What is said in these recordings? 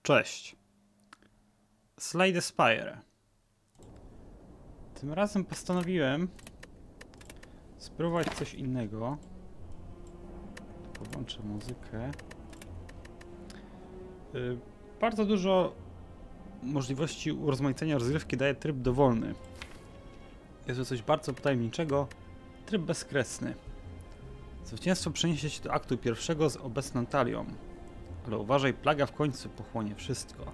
Cześć. Slay the Spire. Tym razem postanowiłem spróbować coś innego. Podłączę muzykę. Bardzo dużo możliwości urozmaicenia rozgrywki daje tryb dowolny. Jest to coś bardzo tajemniczego. Tryb bezkresny. Zwycięstwo przeniesie się do aktu pierwszego z obecną talią. Ale uważaj, plaga w końcu pochłonie wszystko.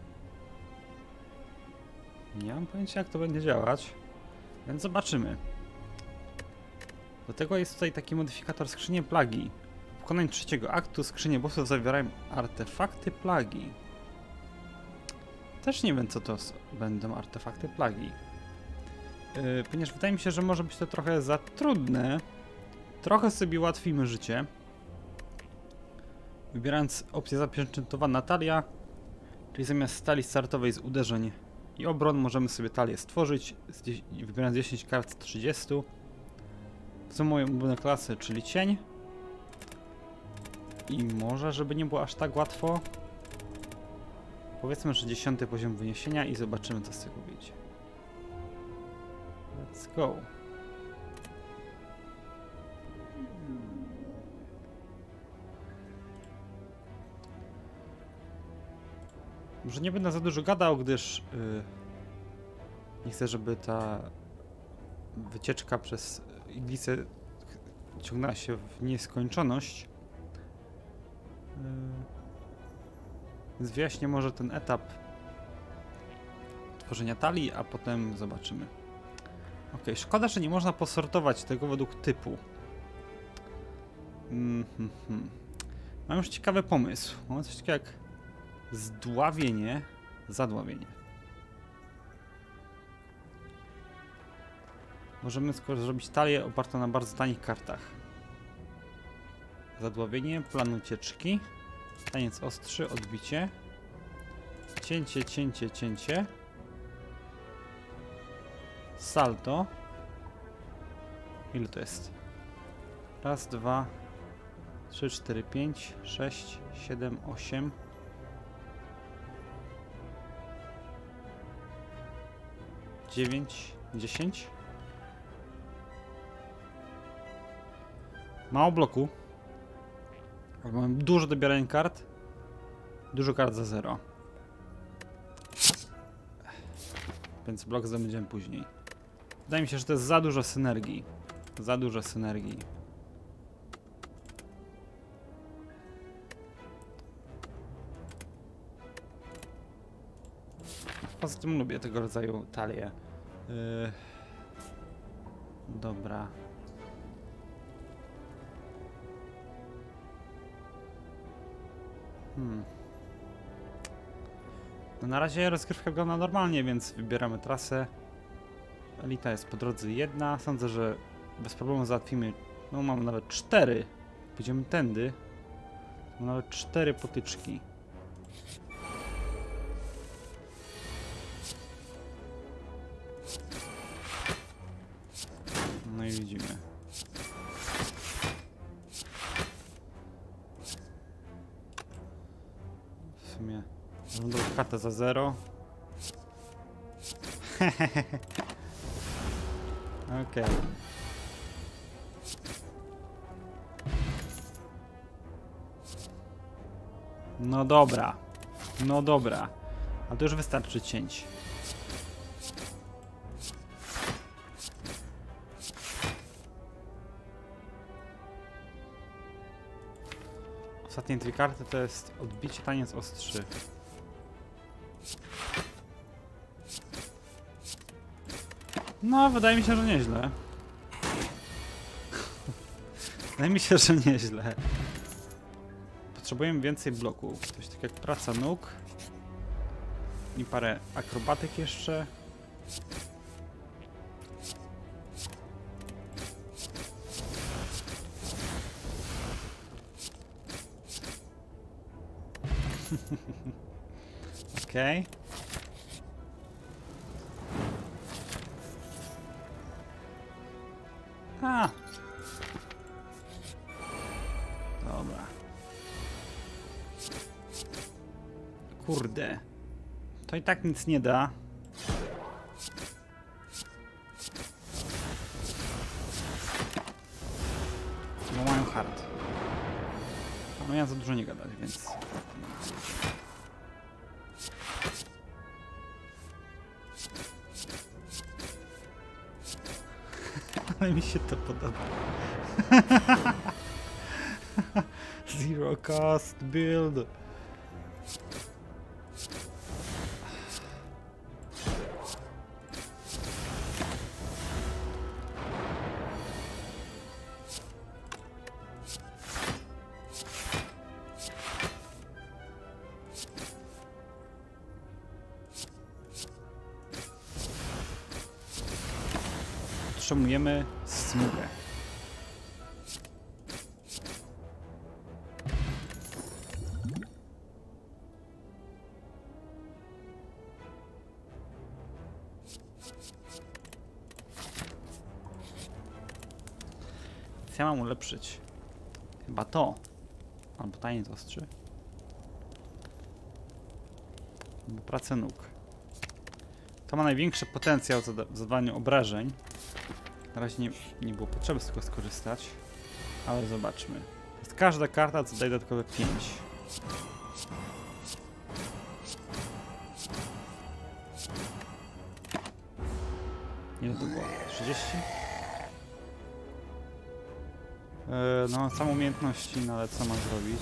Nie mam pojęcia, jak to będzie działać, więc zobaczymy. Do tego jest tutaj taki modyfikator skrzynie plagi. Po pokonaniu trzeciego aktu skrzynie bossów zawierają artefakty plagi. Też nie wiem, co to będą artefakty plagi. Ponieważ wydaje mi się, że może być to trochę za trudne. Trochę sobie ułatwimy życie. Wybierając opcję zapieczętowana talia, czyli zamiast talii startowej z uderzeń i obron możemy sobie talię stworzyć, wybierając 10 kart z 30. To są moje ulubione klasy, czyli cień. I może, żeby nie było aż tak łatwo, powiedzmy, że 10 poziom wyniesienia i zobaczymy, co z tego wyjdzie. Let's go. Może nie będę za dużo gadał, gdyż nie chcę, żeby ta wycieczka przez iglicę ciągnęła się w nieskończoność. Więc wyjaśnię może ten etap tworzenia talii, a potem zobaczymy. Ok, szkoda, że nie można posortować tego według typu. Mam już ciekawy pomysł. Mam coś takiego jak zdławienie, zadławienie. Możemy zrobić talię opartą na bardzo tanich kartach. Zadławienie, plan ucieczki, taniec ostrzy, odbicie, cięcie, cięcie, cięcie, salto. Ile to jest? Raz, dwa, 3, 4, 5, 6, 7, 8. 9, 10. Mało bloku. Ale mam dużo dobierania kart. Dużo kart za 0. Więc blok zdobędziemy później. Wydaje mi się, że to jest za dużo synergii. Za dużo synergii. Poza tym lubię tego rodzaju talie. Dobra. No na razie rozgrywka wygląda normalnie, więc wybieramy trasę. Elita jest po drodze jedna. Sądzę, że bez problemu załatwimy. No mamy nawet 4. Pójdziemy tędy. Mamy nawet 4 potyczki. No i widzimy. W sumie mam dobrą kartę za 0. Okej. No dobra. No dobra. A to już wystarczy cięć. Ostatnie 3 karty to jest odbicie, taniec ostrzy. No, wydaje mi się, że nieźle. Wydaje mi się, że nieźle. Potrzebujemy więcej bloków. Coś tak jak praca nóg. I parę akrobatyk jeszcze. Okej. A. Dobra. Kurde. To i tak nic nie da. Bo mają hard. No ja za dużo nie gadać, więc... Ale mi się to podoba. Zero cost build. Otrzymujemy smugę. Co ja mam ulepszyć? Chyba to. Albo taniec ostrzy. Albo pracę nóg. To ma największy potencjał w zadawaniu obrażeń. Na razie nie było potrzeby z tego skorzystać. Ale zobaczmy. Każda karta zadaje dodatkowe 5. Ile to było? 30? No, sam umiejętności, no ale co ma zrobić?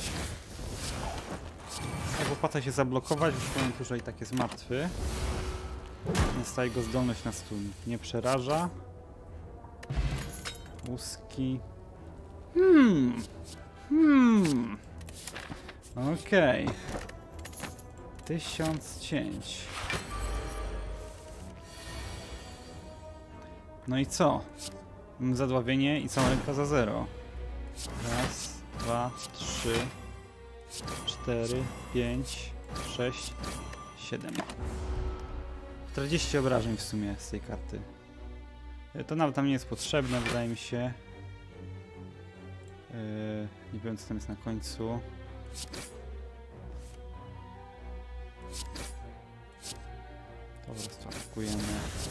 Tak, opłaca się zablokować, bo powiem tu, że i tak jest martwy. Więc ta jego zdolność nas tu nie przeraża. Łuski. Okej. 1000 cięć. No i co? Mam zadławienie i cała ręka za 0. Raz, 2, 3, 4, 5, 6, 7. 40 obrażeń w sumie z tej karty. To nawet tam nie jest potrzebne, wydaje mi się. Nie wiem, co tam jest na końcu. Po prostu atakujemy.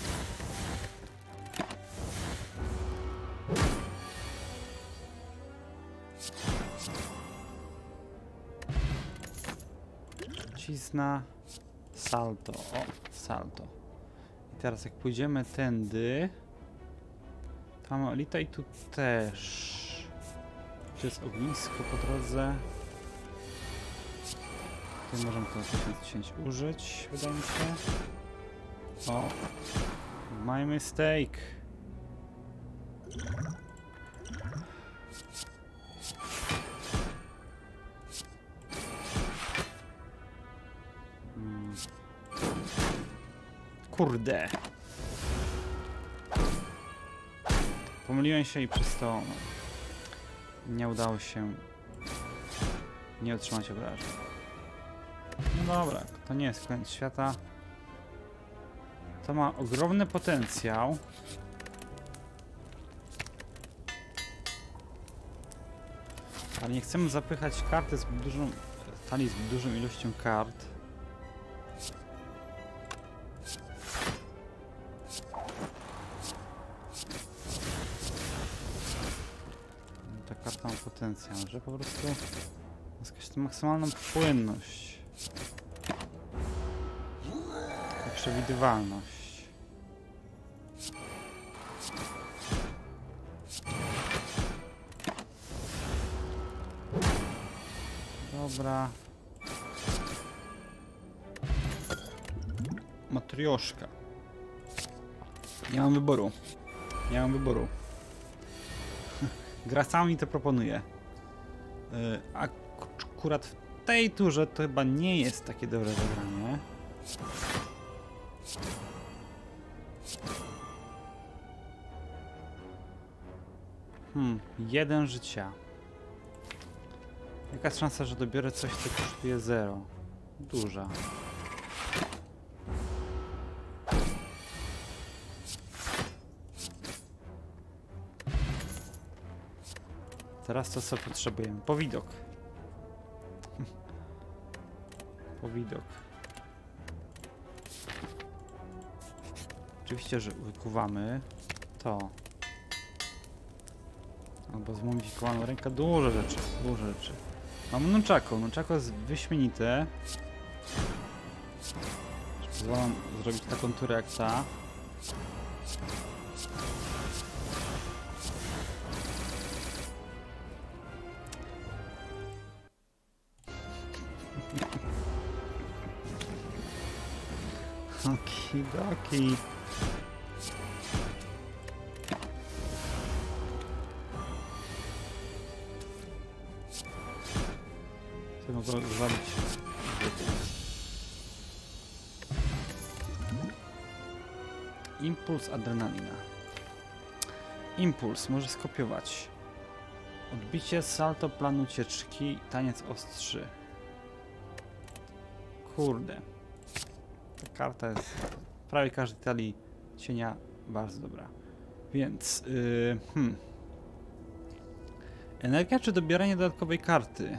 Trucizna. Salto. O, salto. I teraz jak pójdziemy tędy... To mamy elita i tu też. Tu jest ognisko po drodze. Tutaj możemy to 1000 użyć, wydaje mi się. O, my mistake. Kurde. Pomyliłem się i przez to nie udało się nie otrzymać obrażeń. No dobra, to nie jest koniec świata. To ma ogromny potencjał. Ale nie chcemy zapychać karty z dużą talii z dużą ilością kart. Ta karta ma potencjał, że po prostu zyskać maksymalną płynność. Przewidywalność. Dobra. Matrioszka. Nie mam wyboru. Nie mam wyboru. Gra sama mi to proponuje. Akurat w tej turze to chyba nie jest takie dobre zagranie. Jeden życia. Jaka jest szansa, że dobiorę coś, co kosztuje 0? Duża. Teraz to co potrzebujemy? Powidok. Powidok. Oczywiście, że wykuwamy to. Albo zmumifikowaną rękę. Dużo rzeczy, dużo rzeczy. Mam nunchaku. Nunchaku jest wyśmienite. Pozwalam zrobić taką turę jak ta. Okidoki. Co mogę zrobić? Impuls adrenalina. Impuls może skopiować. Odbicie, salto, plan ucieczki, taniec ostrzy. Kurde. Ta karta jest w prawie każdej talii cienia bardzo dobra. Więc... Energia czy dobieranie dodatkowej karty?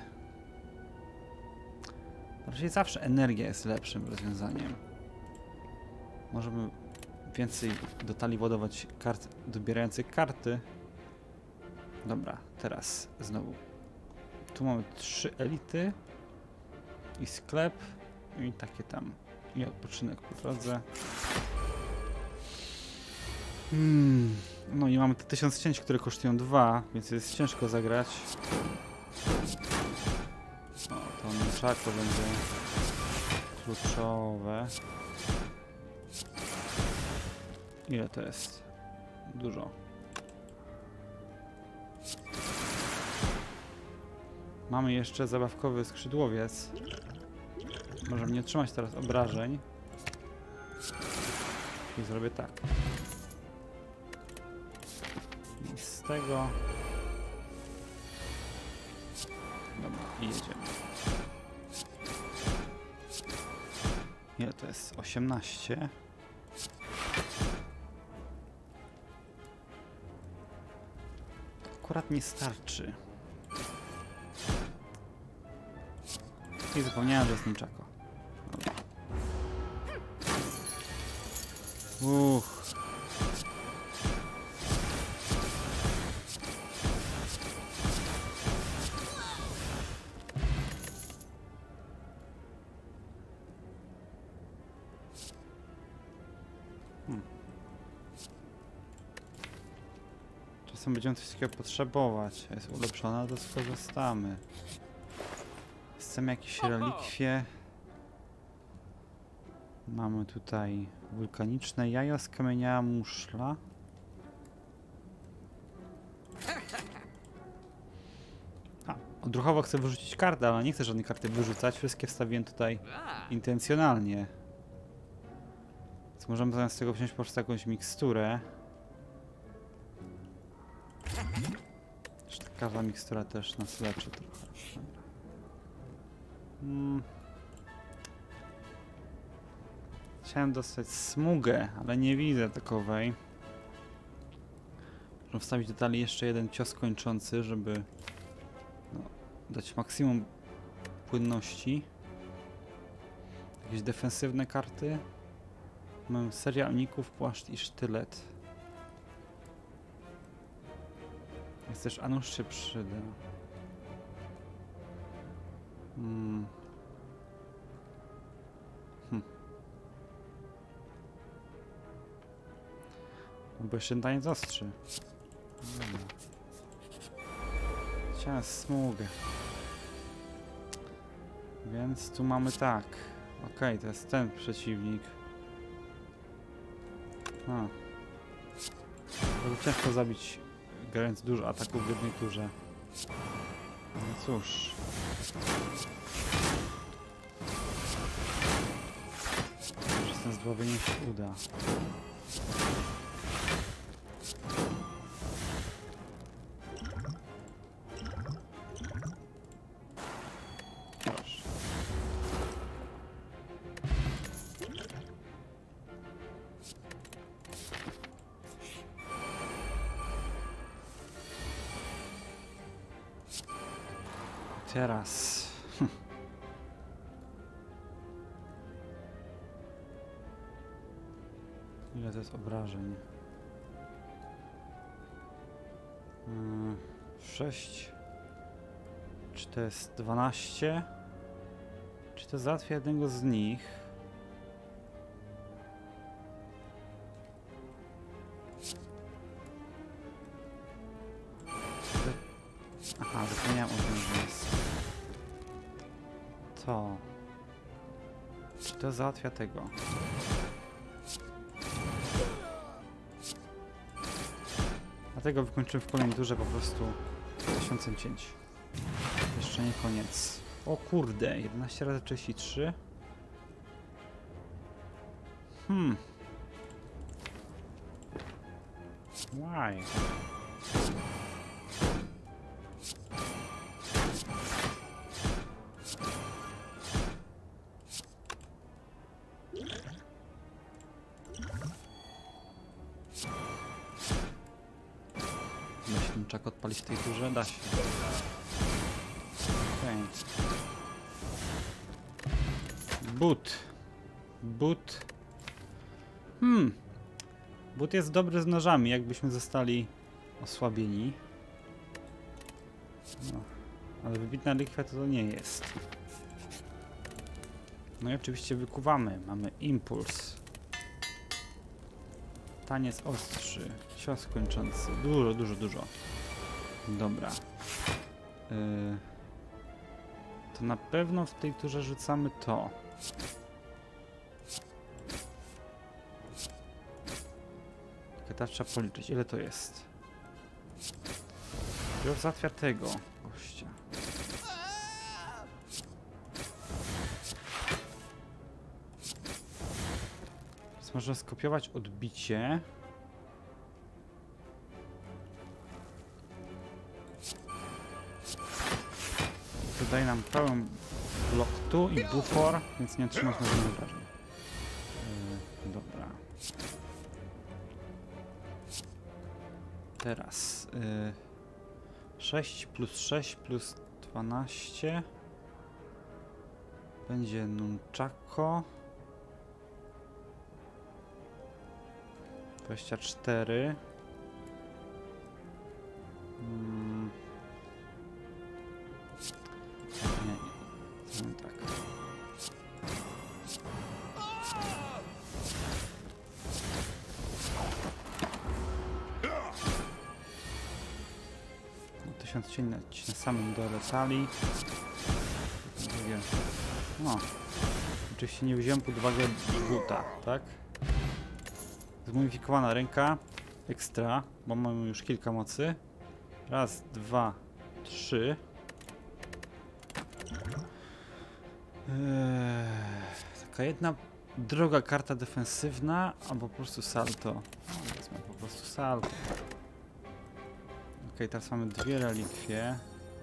Raczej zawsze energia jest lepszym rozwiązaniem. Możemy więcej do talii ładować kart dobierających karty. Dobra, teraz znowu. Tu mamy 3 elity i sklep i takie tam. I odpoczynek po drodze. No i mamy te 1000 cięć, które kosztują 2, więc jest ciężko zagrać. O, to nunchaku będzie kluczowe. Ile to jest? Dużo. Mamy jeszcze zabawkowy skrzydłowiec. Możemy nie otrzymać teraz obrażeń. I zrobię tak. I z tego... Dobra, i jedziemy. Ile to jest? 18. Akurat nie starczy. I zapomniałem, że jest nunchaku. Czasem będziemy coś takiego potrzebować. Jest ulepszona, to skorzystamy. Chcemy jakieś relikwie. Mamy tutaj wulkaniczne jajo z kamienia muszla. Odruchowo chcę wyrzucić kartę, ale nie chcę żadnej karty wyrzucać. Wszystkie wstawiłem tutaj intencjonalnie. Więc możemy zamiast tego wziąć po prostu jakąś miksturę. Każda mikstura też nas leczy trochę. Chciałem dostać smugę, ale nie widzę takowej. Muszę wstawić do talii jeszcze jeden cios kończący, żeby dać maksimum płynności. Jakieś defensywne karty. Mam serialników, płaszcz i sztylet. Jest też Anusz się przyda. Bo jeszcze taniec ostrzy. Chciałem smugę. Więc tu mamy tak. Okej, to jest ten przeciwnik. Bardzo ciężko zabić, grając dużo ataków w jednej turze. No cóż. Może z tym zdławieniem się uda. Proszę. Teraz. Ile to jest obrażeń? 6. Czy to jest 12? Czy to załatwia jednego z nich? Aha, zapomniałem o tym, że jest to. Czy to załatwia tego? Dlatego wykończyłem w kolejnej turze po prostu 1000 cięć. Jeszcze nie koniec. O kurde, 11 razy 33. Why? Myślę, czak odpalić w tej turze? Da się. Okay. But. But jest dobry z nożami, jakbyśmy zostali osłabieni. No, ale wybitna likwia to nie jest. No i oczywiście wykuwamy. Mamy impuls. Taniec ostrzy. Cios kończący. Dużo. Dobra. To na pewno w tej turze rzucamy to. Teraz trzeba policzyć, ile to jest. Już załatwia tego gościa. Więc można skopiować odbicie. To daje nam pełen blok tu i bufor, więc nie otrzymać żadnych wrażeń. Dobra. Teraz 6 plus 6 plus 12 będzie nunchako 24 nie, tak. Cień na samym dole talii. No. Oczywiście nie wziąłem pod uwagę buta, tak? Zmodifikowana ręka. Ekstra, bo mamy już kilka mocy. Raz, dwa, trzy. Taka jedna droga karta defensywna, albo po prostu salto. Wezmę po prostu salto. Ok, teraz mamy dwie relikwie.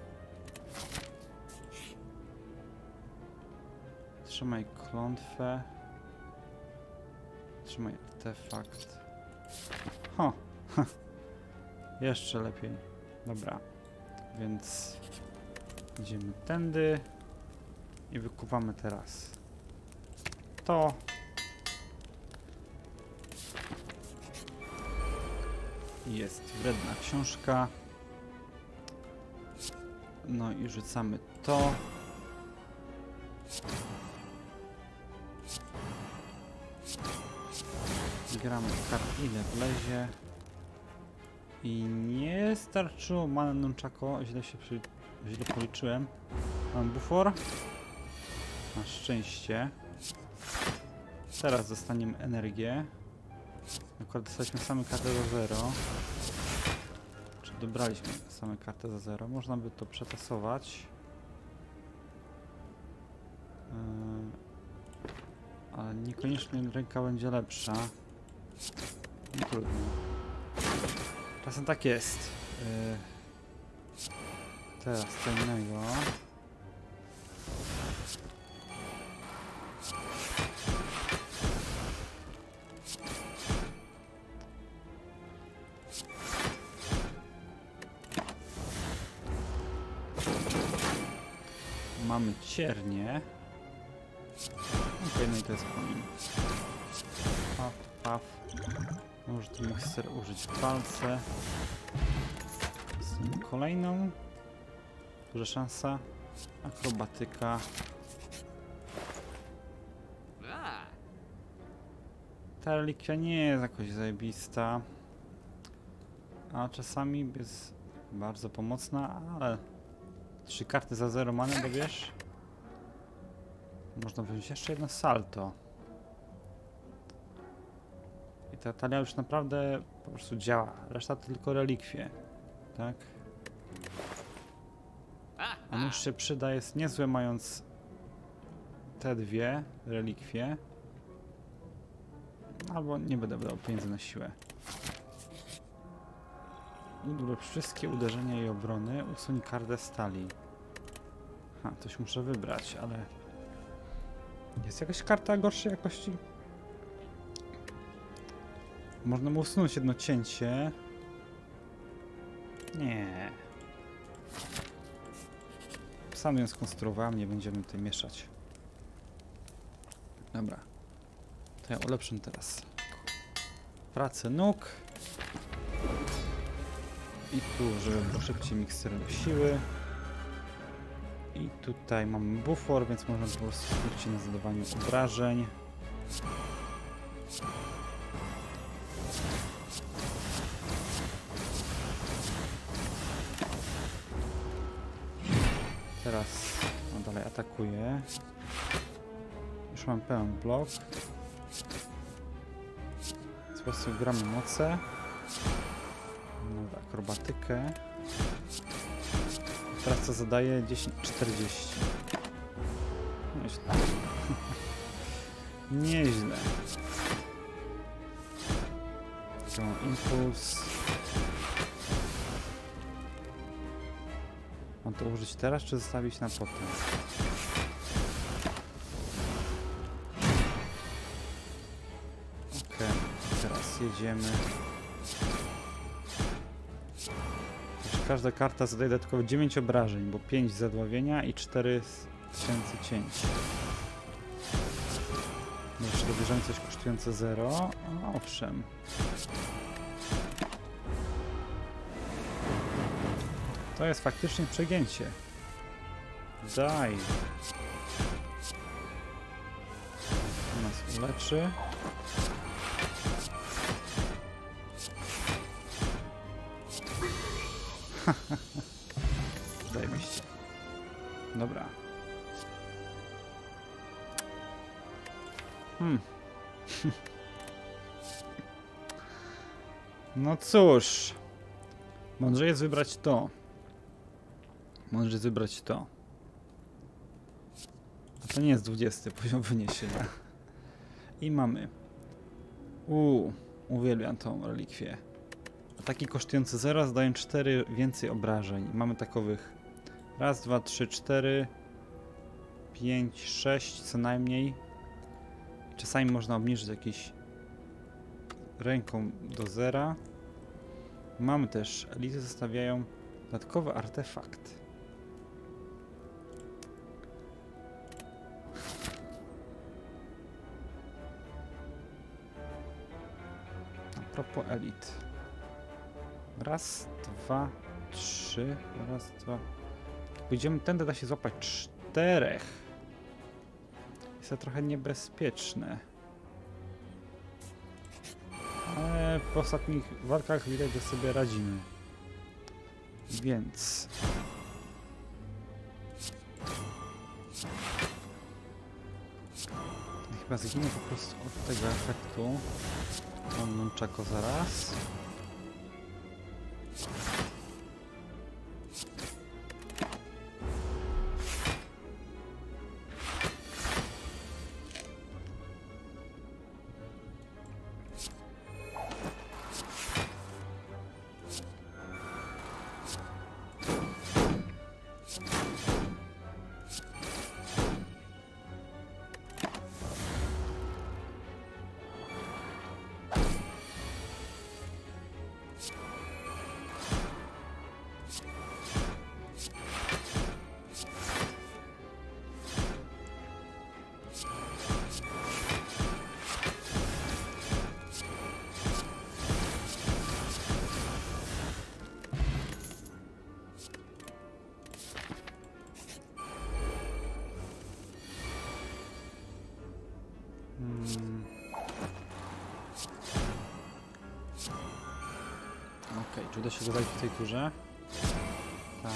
Trzymaj klątwę. Trzymaj artefakt. Ho! Jeszcze lepiej. Dobra. Więc idziemy tędy i wykuwamy teraz to. Jest wredna książka. No i rzucamy to. Gramy kart ile wlezie. I nie starczyło mana nunchako. Źle policzyłem. Mam bufor. Na szczęście. Teraz dostaniemy energię. Akurat dostaliśmy same karty za 0. Czy dobraliśmy same karty za 0? Można by to przetasować. Ale niekoniecznie ręka będzie lepsza. No trudno. Czasem tak jest. Teraz co innego. Mamy ciernie. Okej, no i to jest po nim. Paw. Może tu mikser użyć w walce. Kolejną. Duża szansa. Akrobatyka. Ta relikwia nie jest jakoś zajebista. A czasami jest bardzo pomocna, ale 3 karty za 0 many, bo wiesz? Można wziąć jeszcze jedno salto. I ta talia już naprawdę po prostu działa. Reszta to tylko relikwie. Tak? A nóż się przyda, jest niezłe mając te 2 relikwie. Albo nie będę brał pieniędzy na siłę. Udrób wszystkie uderzenia i obrony. Usuń kartę stali. Ha, coś muszę wybrać, ale... Jest jakaś karta gorszej jakości? Można mu usunąć jedno cięcie. Nie. Sam ją skonstruowałem, nie będziemy tutaj mieszać. Dobra. To ja ulepszę teraz pracę nóg. I tu, żeby było szybciej mikser do siły. I tutaj mamy bufor, więc można po prostu skupić się na zadawaniu obrażeń. Teraz on dalej atakuje. Już mam pełen blok. Po prostu gramy moce. Dobra, akrobatykę. Teraz co zadaje? 10-40. Nieźle. Nieźle. Tu mam impuls. Mam to użyć teraz, czy zostawić na potem? Okej, teraz jedziemy. Każda karta zadaje dodatkowo 9 obrażeń, bo 5 zadławienia i 4000 cięć. Jeszcze dobierzemy coś kosztujące 0. A, owszem. To jest faktycznie przegięcie. Daj. To nas uleczy. Zajebiście. Dobra. No cóż. Mądrze jest wybrać to. Mądrze jest wybrać to. A to nie jest 20 poziom wyniesienia. I mamy. Uwielbiam tą relikwię. Ataki kosztujące 0 zadają 4 więcej obrażeń. Mamy takowych 1, 2, 3, 4, 5, 6 co najmniej. Czasami można obniżyć jakieś ręką do 0. Mamy też, elity zostawiają dodatkowy artefakt. A propos elit. 1, 2, 3. 1, 2. Jak pójdziemy tędy, da się złapać 4. Jest to trochę niebezpieczne. Ale w ostatnich walkach widać, że sobie radzimy. Więc... chyba zginę po prostu od tego efektu. Mam nunchako zaraz. Okej, czy uda się go zabić w tej turze? Tak.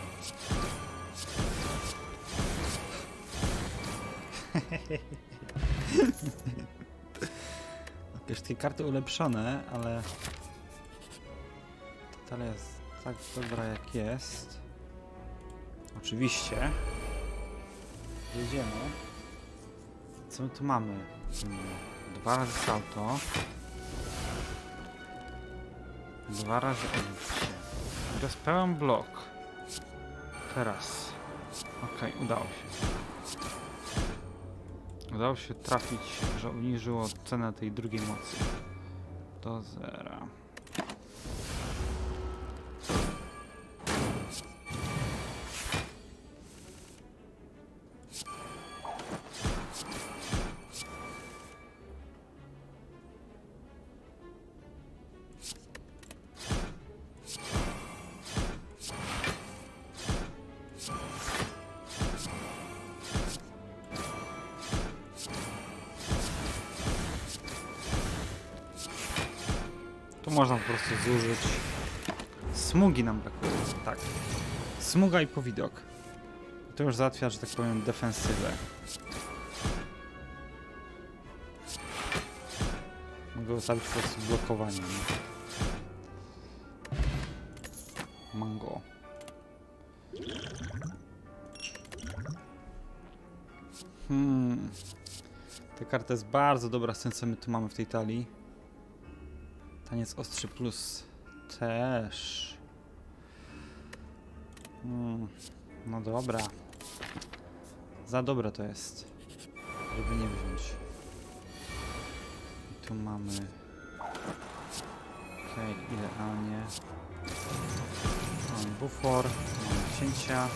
Wszystkie karty ulepszone, ale ta jest tak dobra jak jest. Oczywiście. Jedziemy. Co my tu mamy? 2 razy salto. 2 razy odbicie. Teraz pełen blok. Teraz. Okej, udało się. Udało się trafić, że uniżyło cenę tej drugiej mocy do 0. Tu można po prostu zużyć. Smugi nam brakuje. Tak. Smuga i powidok. To już załatwia, że tak powiem, defensywę. Mogę ustawić po prostu blokowanie. Mango. Ta karta jest bardzo dobra z tym, co my tu mamy w tej talii. Taniec ostrzy plus też. No dobra. Za dobre to jest, żeby nie wziąć. I tu mamy... Okej, idealnie. Mamy bufor, mamy cięcia.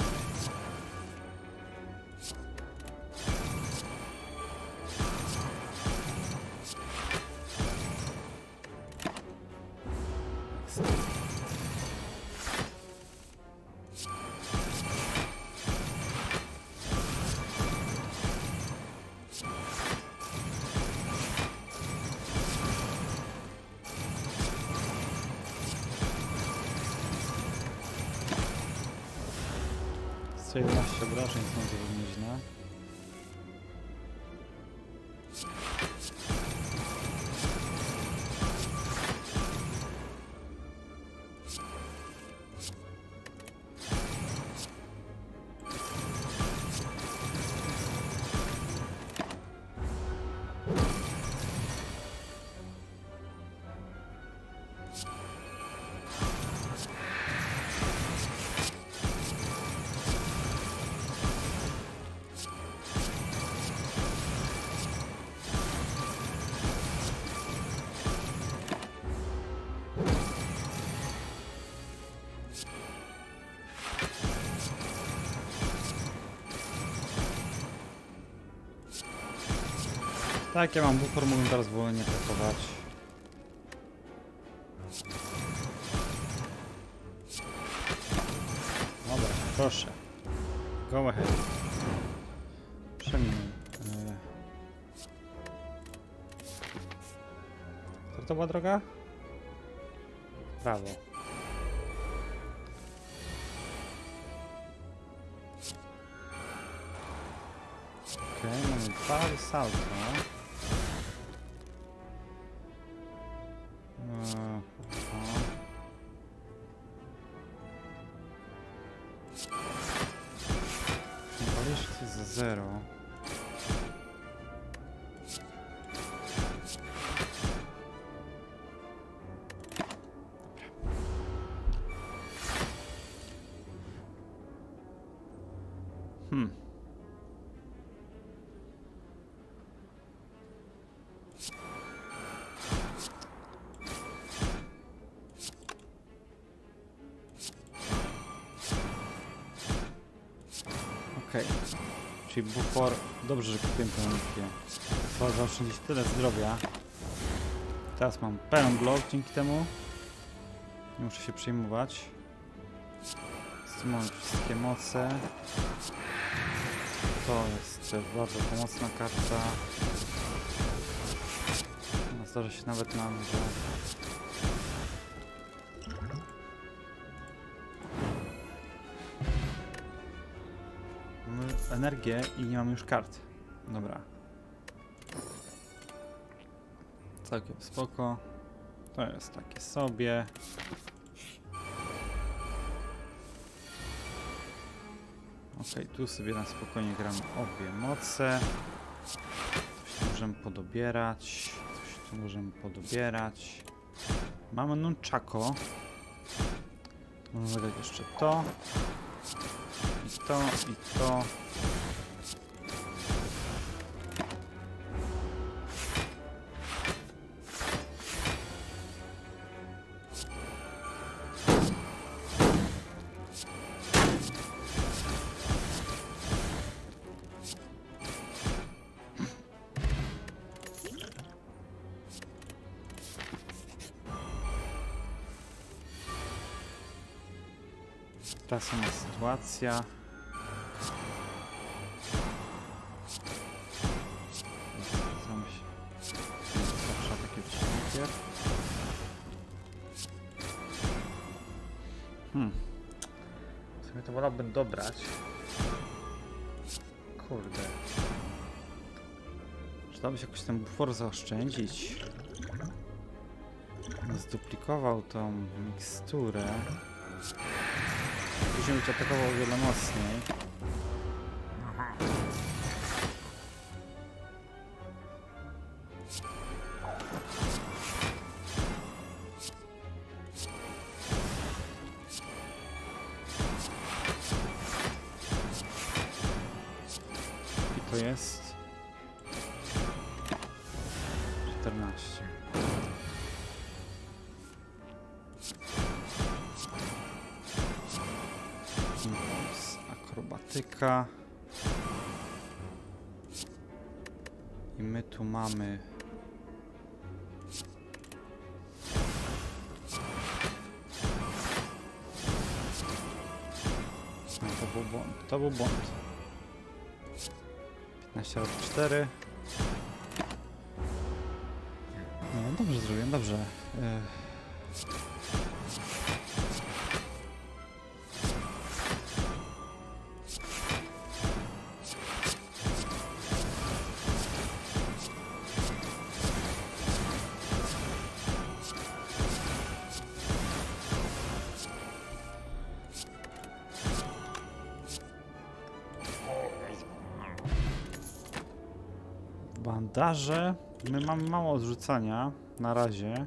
Co 11 obrażeń są to nieźle. Tak, ja mam bufor, mogę teraz wolnie atakować. Dobra, proszę. Go ahead. Przeminę. Co to była droga? Prawo. Okej, mamy 2 salto. Jeszcze za 0. Okej. Czyli bufor... Dobrze, że kupiłem tę amunicję. Trzeba zaoszczędzić tyle zdrowia. Teraz mam pełen blok dzięki temu. Nie muszę się przejmować. Z tym mamy wszystkie moce. To jest bardzo pomocna karta. No, zdarza się nawet nam, że mamy energię i nie mamy już kart. Dobra. Całkiem spoko. To jest takie sobie. Ok, tu sobie na spokojnie gramy obie moce. Coś tu możemy podobierać. Coś tu możemy podobierać. Mamy nunchako. Możemy dodać jeszcze to. I to, i to. Ta sama sytuacja. Zawsze takie wycinki. W sumie to wolałbym dobrać. Kurde. Przydałoby się jakoś ten bufor zaoszczędzić. Zduplikował tą miksturę. Później być atakował o wiele mocniej. I to jest 14. Akrobatyka. I my tu mamy no, to był błąd. To był błąd. 15 razy 4. No dobrze zrobiłem, dobrze. Bandaże. My mamy mało odrzucania na razie.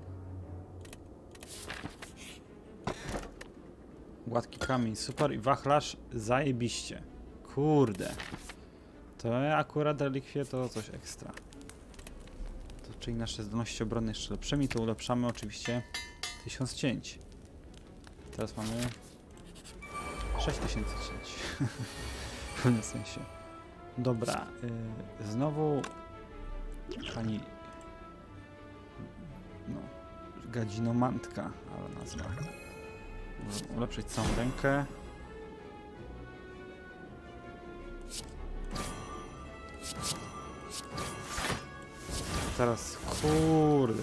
Gładki kamień, super i wachlarz zajebiście. Kurde. To akurat relikwie to coś ekstra. To czyli nasze zdolności obronne jeszcze lepszymi, to ulepszamy oczywiście 1000 cięć. Teraz mamy 6000 cięć. W pewnym sensie. Dobra, znowu pani no, gadzinomantka, ale nazwa. Możemy ulepszyć całą rękę. Teraz, kurde.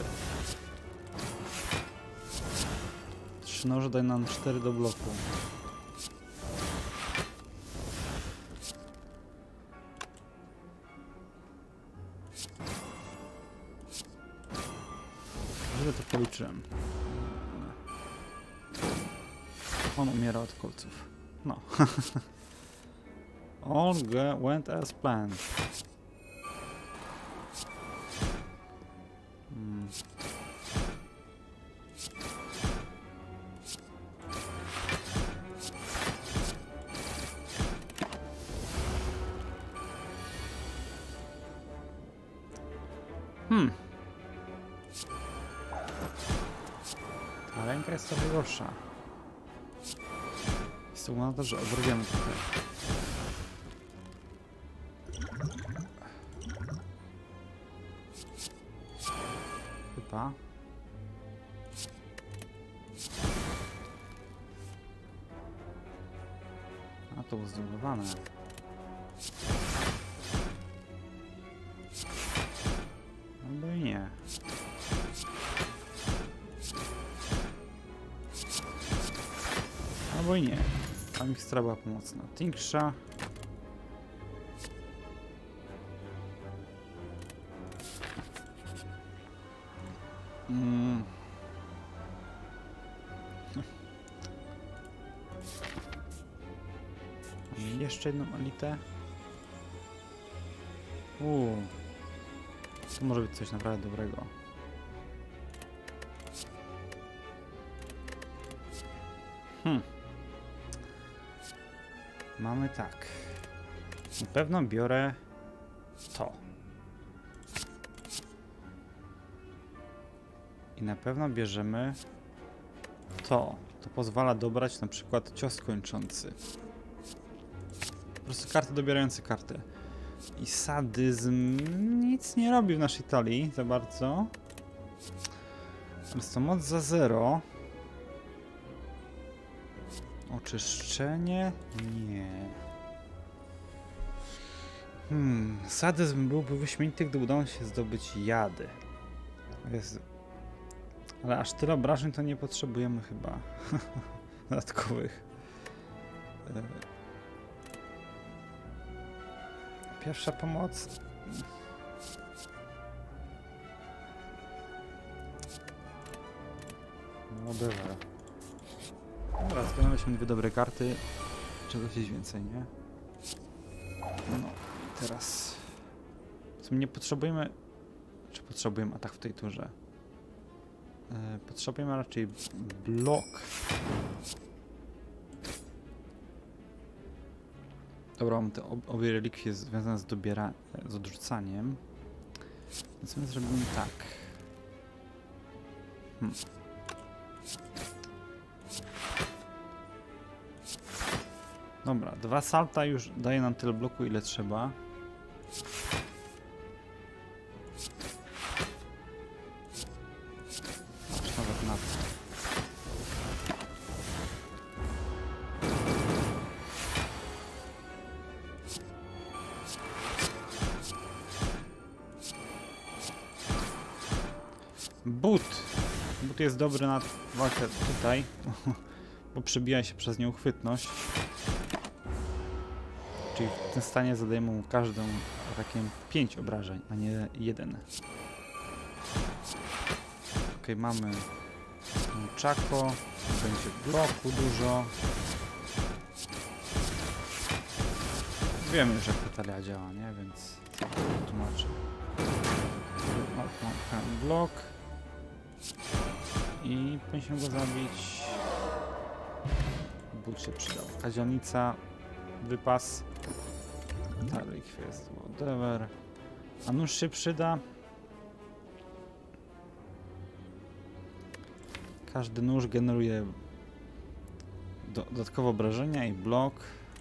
3 noże daje nam 4 do bloku. Źle to policzyłem. On umiera od kolców. No. All went as planned. Ta ręka jest trochę gorsza. Jest to na to, że odrobiamy trochę. Chyba. A to było zdublowane. Albo i nie. Ta mikstura była pomocna. Tinksha. Jeszcze jedną elitę. To może być coś naprawdę dobrego. Mamy tak. Na pewno biorę to. I na pewno bierzemy to. To pozwala dobrać na przykład cios kończący. Po prostu karty dobierające kartę. I sadyzm nic nie robi w naszej talii za bardzo. Jest to moc za 0. Oczyszczenie? Nie. Sadyzm byłby wyśmienity, gdy udało się zdobyć jady. Jezu. Ale aż tyle obrażeń to nie potrzebujemy chyba. Dodatkowych. Pierwsza pomoc. Whatever. Dobra, zdobyliśmy 2 dobre karty. Czegoś jest więcej, nie? No, teraz... Co nie potrzebujemy... Czy potrzebujemy atak w tej turze? Potrzebujemy raczej blok. Dobra, mam te obie relikwie związane z odrzucaniem. Więc my zrobimy tak. Dobra, 2 salta już daje nam tyle bloku, ile trzeba. Aż nawet na to. But jest dobry na walkę tutaj, bo przebija się przez nieuchwytność. Czyli w tym stanie zadajemy mu każdą atakiem 5 obrażeń, a nie 1. Ok, mamy Chaco, będzie bloku dużo. Wiemy już, jak ta talia działa, nie? Więc tłumaczę. Mam blok. I powinniśmy go zabić. But się przydał. Kazionica, wypas. Talikwia jest whatever. A nóż się przyda. Każdy nóż generuje dodatkowe obrażenia i blok.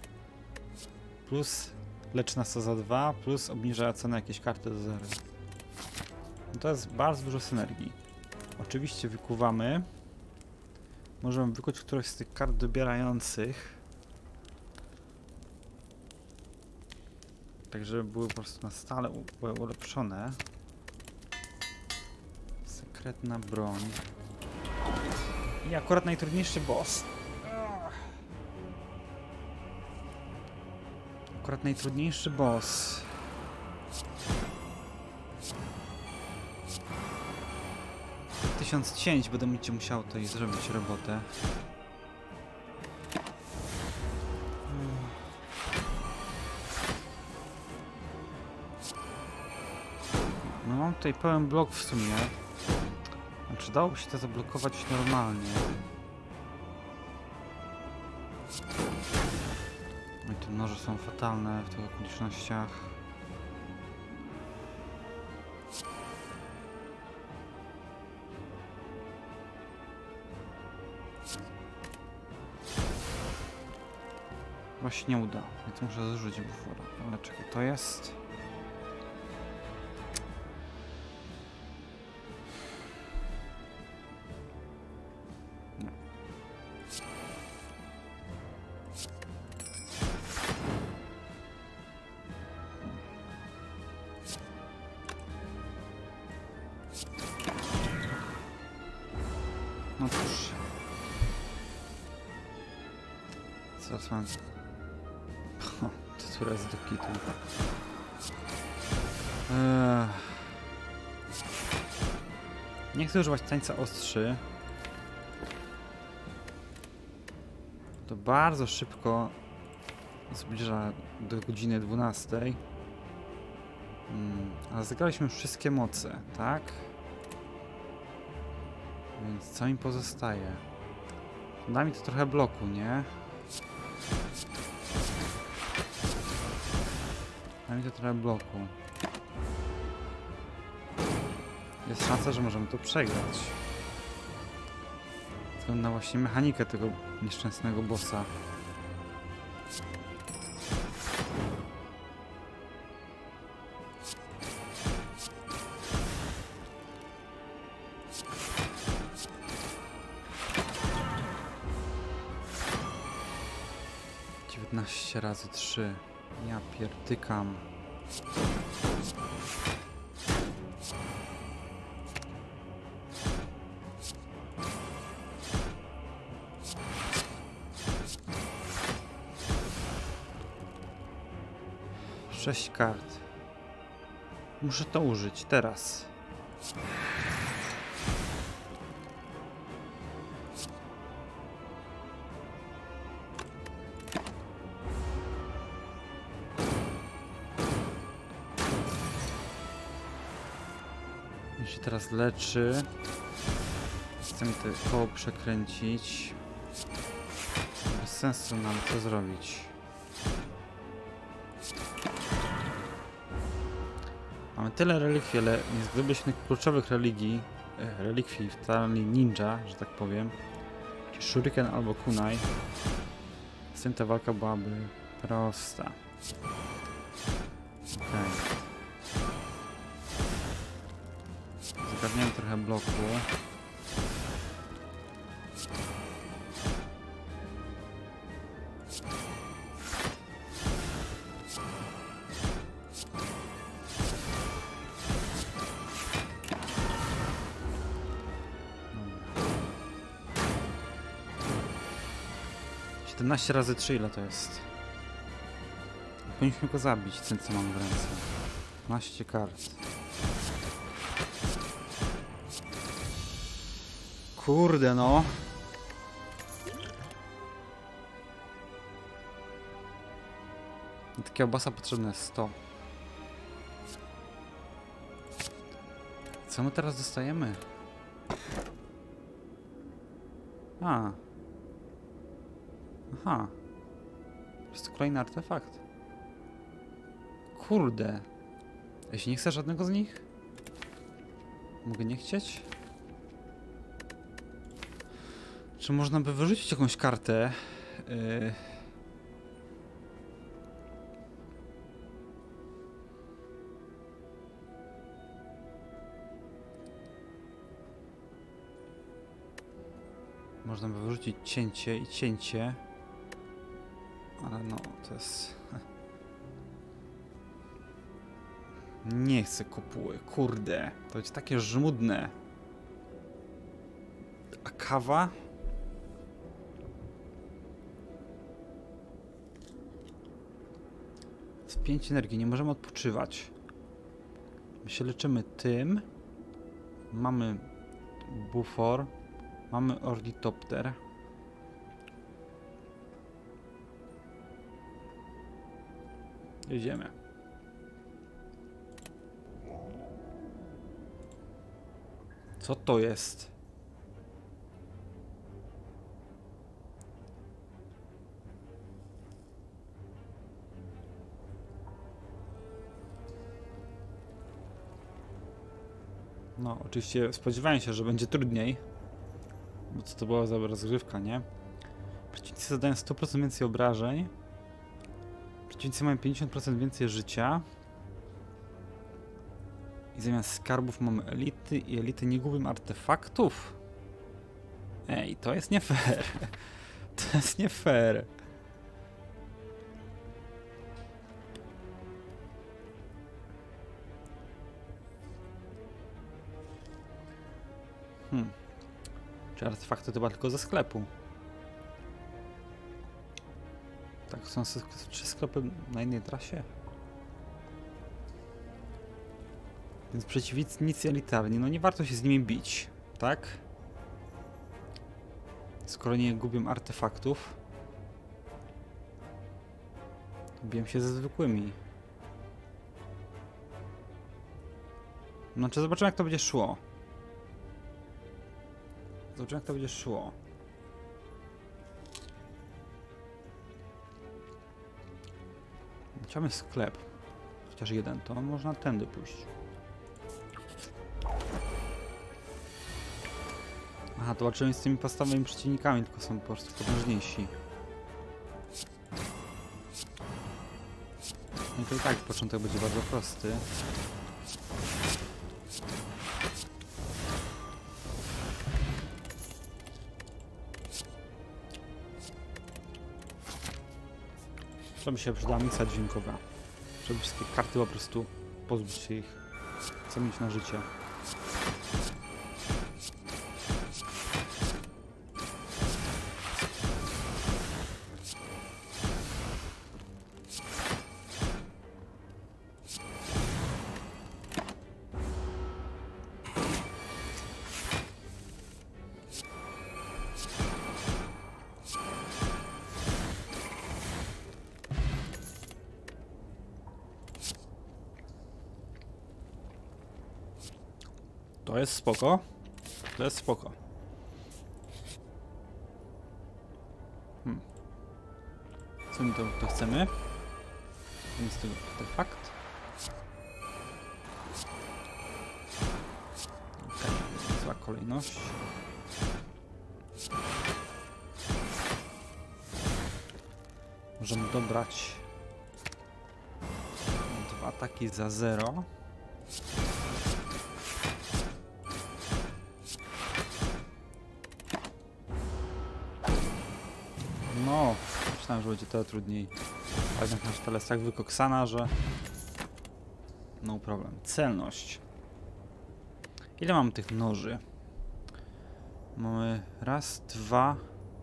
Plus leczy nas za 2, plus obniża cenę jakiejś karty do 0. No to jest bardzo dużo synergii. Oczywiście wykuwamy. Możemy wykuć którąś z tych kart dobierających. Tak, żeby były po prostu na stale ulepszone. Sekretna broń. I akurat najtrudniejszy boss. Akurat najtrudniejszy boss. Tysiąc cięć, będę musiał tutaj zrobić robotę. No mam tutaj pełen blok w sumie. A czy dałoby się to zablokować normalnie? No i te noże są fatalne w tych okolicznościach. Właśnie nie uda, więc muszę zrzucić bufora. Ale czekaj, to jest... Nie. No cóż. Zaraz mam... O, to tu raz do kitu. Nie chcę używać tańca ostrzy. To bardzo szybko zbliża do godziny 12. Ale zagraliśmy już wszystkie moce, tak? Więc co mi pozostaje? Da mi to trochę bloku, nie? Da mi to trochę bloku. Jest szansa, że możemy to przegrać. Ze względu na właśnie mechanikę tego nieszczęsnego bossa. Razy 3. Ja pierdykam. Sześć kart. Muszę to użyć teraz. Się teraz leczy. Chcemy to koło przekręcić. Bez sensu nam to zrobić. Mamy tyle relikwii, ale nie zdobyliśmy kluczowych relikwii w talii ninja, że tak powiem. Shuriken albo kunai. Z tym ta walka byłaby prosta. Okay. Zgarniamy trochę bloku. Dobra. 17 razy 3 ile to jest? Powinniśmy go zabić, ten co mam w ręce. 12 kart. Kurde no. Do takiego bossa potrzebne jest 100. Co my teraz dostajemy? Aha. Po prostu kolejny artefakt. Kurde. Jeśli nie chcę żadnego z nich? Mogę nie chcieć? Czy można by wyrzucić jakąś kartę? Można by wyrzucić cięcie i cięcie. Ale no, to jest... Nie chcę kopuły, kurde. To jest takie żmudne. A kawa? Z 5 energii, nie możemy odpoczywać. My się leczymy tym. Mamy bufor. Mamy ornitopter. Jedziemy. Co to jest? No, oczywiście spodziewałem się, że będzie trudniej. Bo co to była za rozgrywka, nie? Przeciwnicy zadają 100% więcej obrażeń. Przeciwnicy mają 50% więcej życia. I zamiast skarbów mamy elity i elity nie gubią artefaktów. Ej, to jest nie fair. To jest nie fair. Czy artefakty to chyba tylko ze sklepu? Są 3 sklepy na jednej trasie? Więc przeciwnicy elitarni, no nie warto się z nimi bić, tak? Skoro nie gubią artefaktów. Biłem się ze zwykłymi. Znaczy zobaczymy jak to będzie szło. Zobaczymy jak to będzie szło. Chciałbym sklep. Chociaż jeden, to można tędy pójść. Aha, to walczymy z tymi podstawowymi przeciwnikami, tylko są po prostu potężniejsi. No i to i tak początek będzie bardzo prosty. To by się przydała miksa dźwiękowa. Żeby wszystkie karty po prostu pozbyć się ich. Chcę mieć na życie. To jest spoko. To jest spoko. Co my to chcemy? Więc to artefakt. Okay, zła kolejność. Możemy dobrać 2 ataki za 0. No, myślałem, że będzie to trudniej. Ale jednak nasz tele jest tak wykoksana, że... No problem. Celność. Ile mamy tych noży? Mamy raz, 2...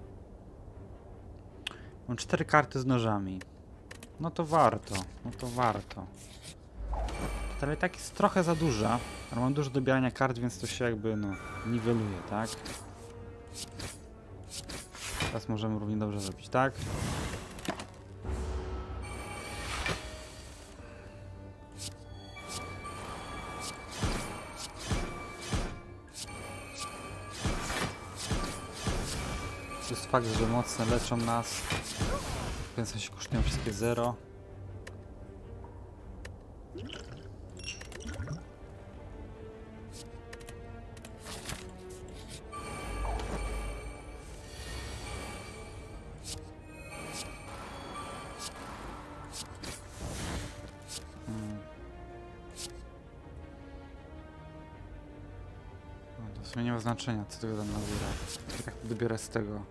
Mam 4 karty z nożami. No to warto. No to warto. Ale tak jest trochę za duża. Ale mam dużo dobierania kart, więc to się jakby, no, niweluje, tak? Teraz możemy równie dobrze zrobić tak. To jest fakt, że mocne leczą nas. W tym sensie kosztują wszystkie 0. To w sumie nie ma znaczenia, co tego tam na górę. I tak dobiorę z tego.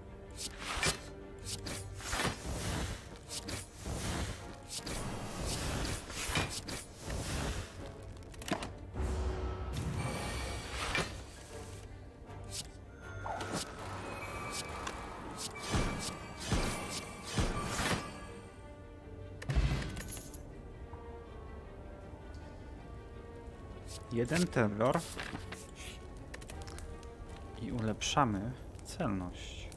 Jeden terror i ulepszamy celność.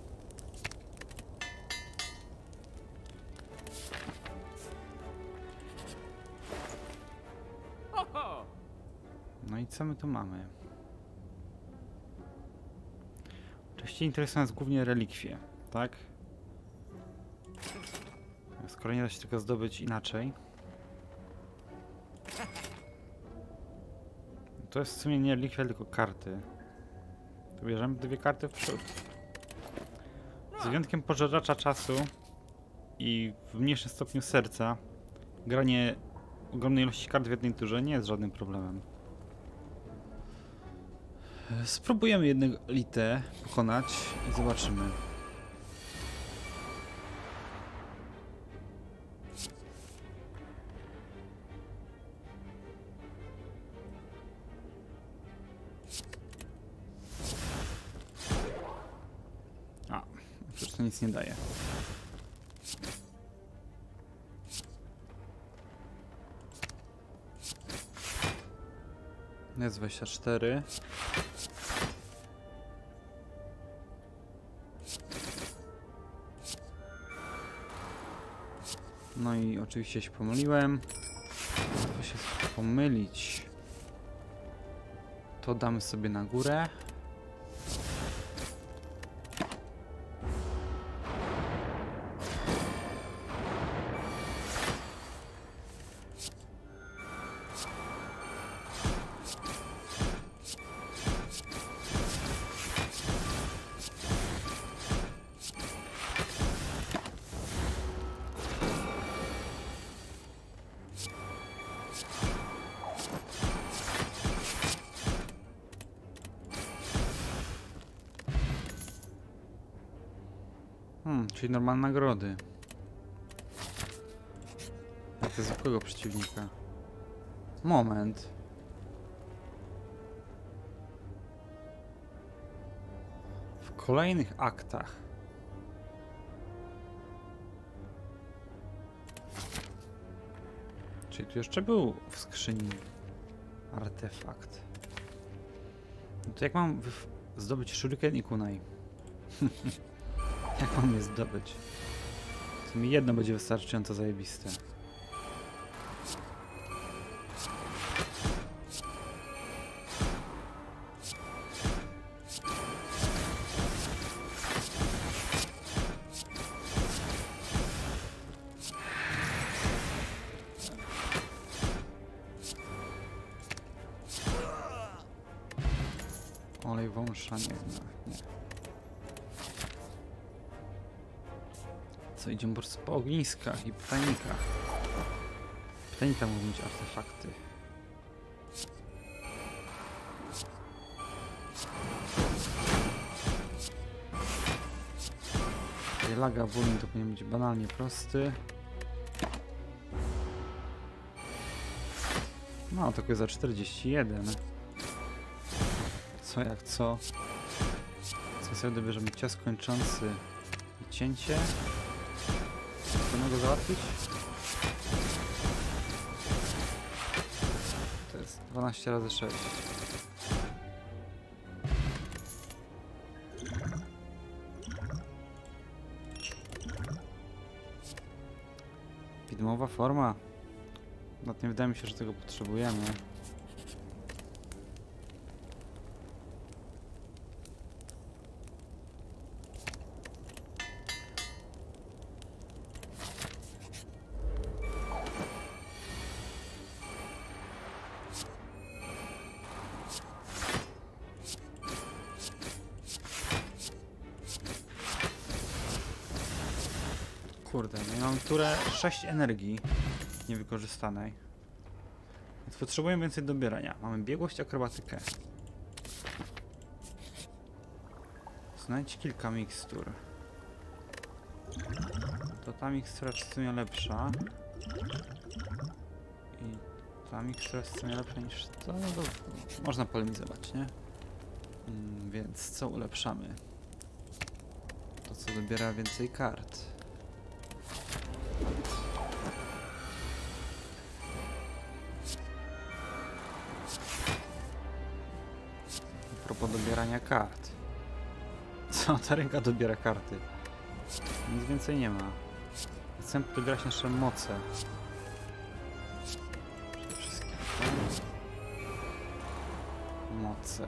No i co my tu mamy? Oczywiście interesują nas głównie relikwie, tak? Skoro nie da się tego zdobyć inaczej. To jest w sumie nie relikwia, tylko karty. To bierzemy 2 karty w przód. Z wyjątkiem pożeracza czasu i w mniejszym stopniu serca, granie ogromnej ilości kart w jednej turze nie jest żadnym problemem. Spróbujemy jednego elitę pokonać i zobaczymy. A, przecież to nic nie daje. Jest 24. No i oczywiście się pomyliłem. Łatwo się pomylić. To damy sobie na górę. Czyli normalne nagrody. Jak to zwykłego przeciwnika. Moment. W kolejnych aktach. Czyli tu jeszcze był w skrzyni artefakt. No to jak mam zdobyć shuriken i kunai? Jak mam je zdobyć? To mi jedno będzie wystarczająco zajebiste. Olej wąsza, nie. Co, idziemy po prostu po ogniskach i pytajnikach. Pytajnika mogą być artefakty. Laga wolny to powinien być banalnie prosty. No, tylko za 41. Co jak co? Co sobie dobierzemy? Cios kończący i cięcie. Chcemy go załatwić? To jest 12 razy 6. Widmowa forma. Nawet nie wydaje mi się, że tego potrzebujemy. Kurde, no ja mam turę 6 energii niewykorzystanej. Więc potrzebujemy więcej dobierania. Mamy biegłość, akrobatykę. Znajdź kilka mikstur. To ta mikstura jest w sumie lepsza. I ta mikstura jest w sumie lepsza niż to. No to można polemizować, nie? Więc co ulepszamy? To co dobiera więcej kart. A propos dobierania kart. Co? Ta ręka dobiera karty. Nic więcej nie ma. Chcę dobierać nasze moce. Przede wszystkim moce.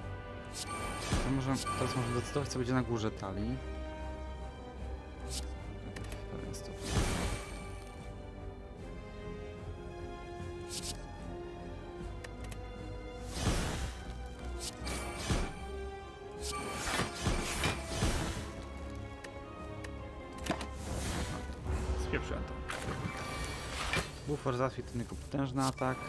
Teraz możemy zdecydować, co będzie na górze talii. W pewien stopień. Spieprzyłem to. Bufor załatwi ten tylko potężny atak.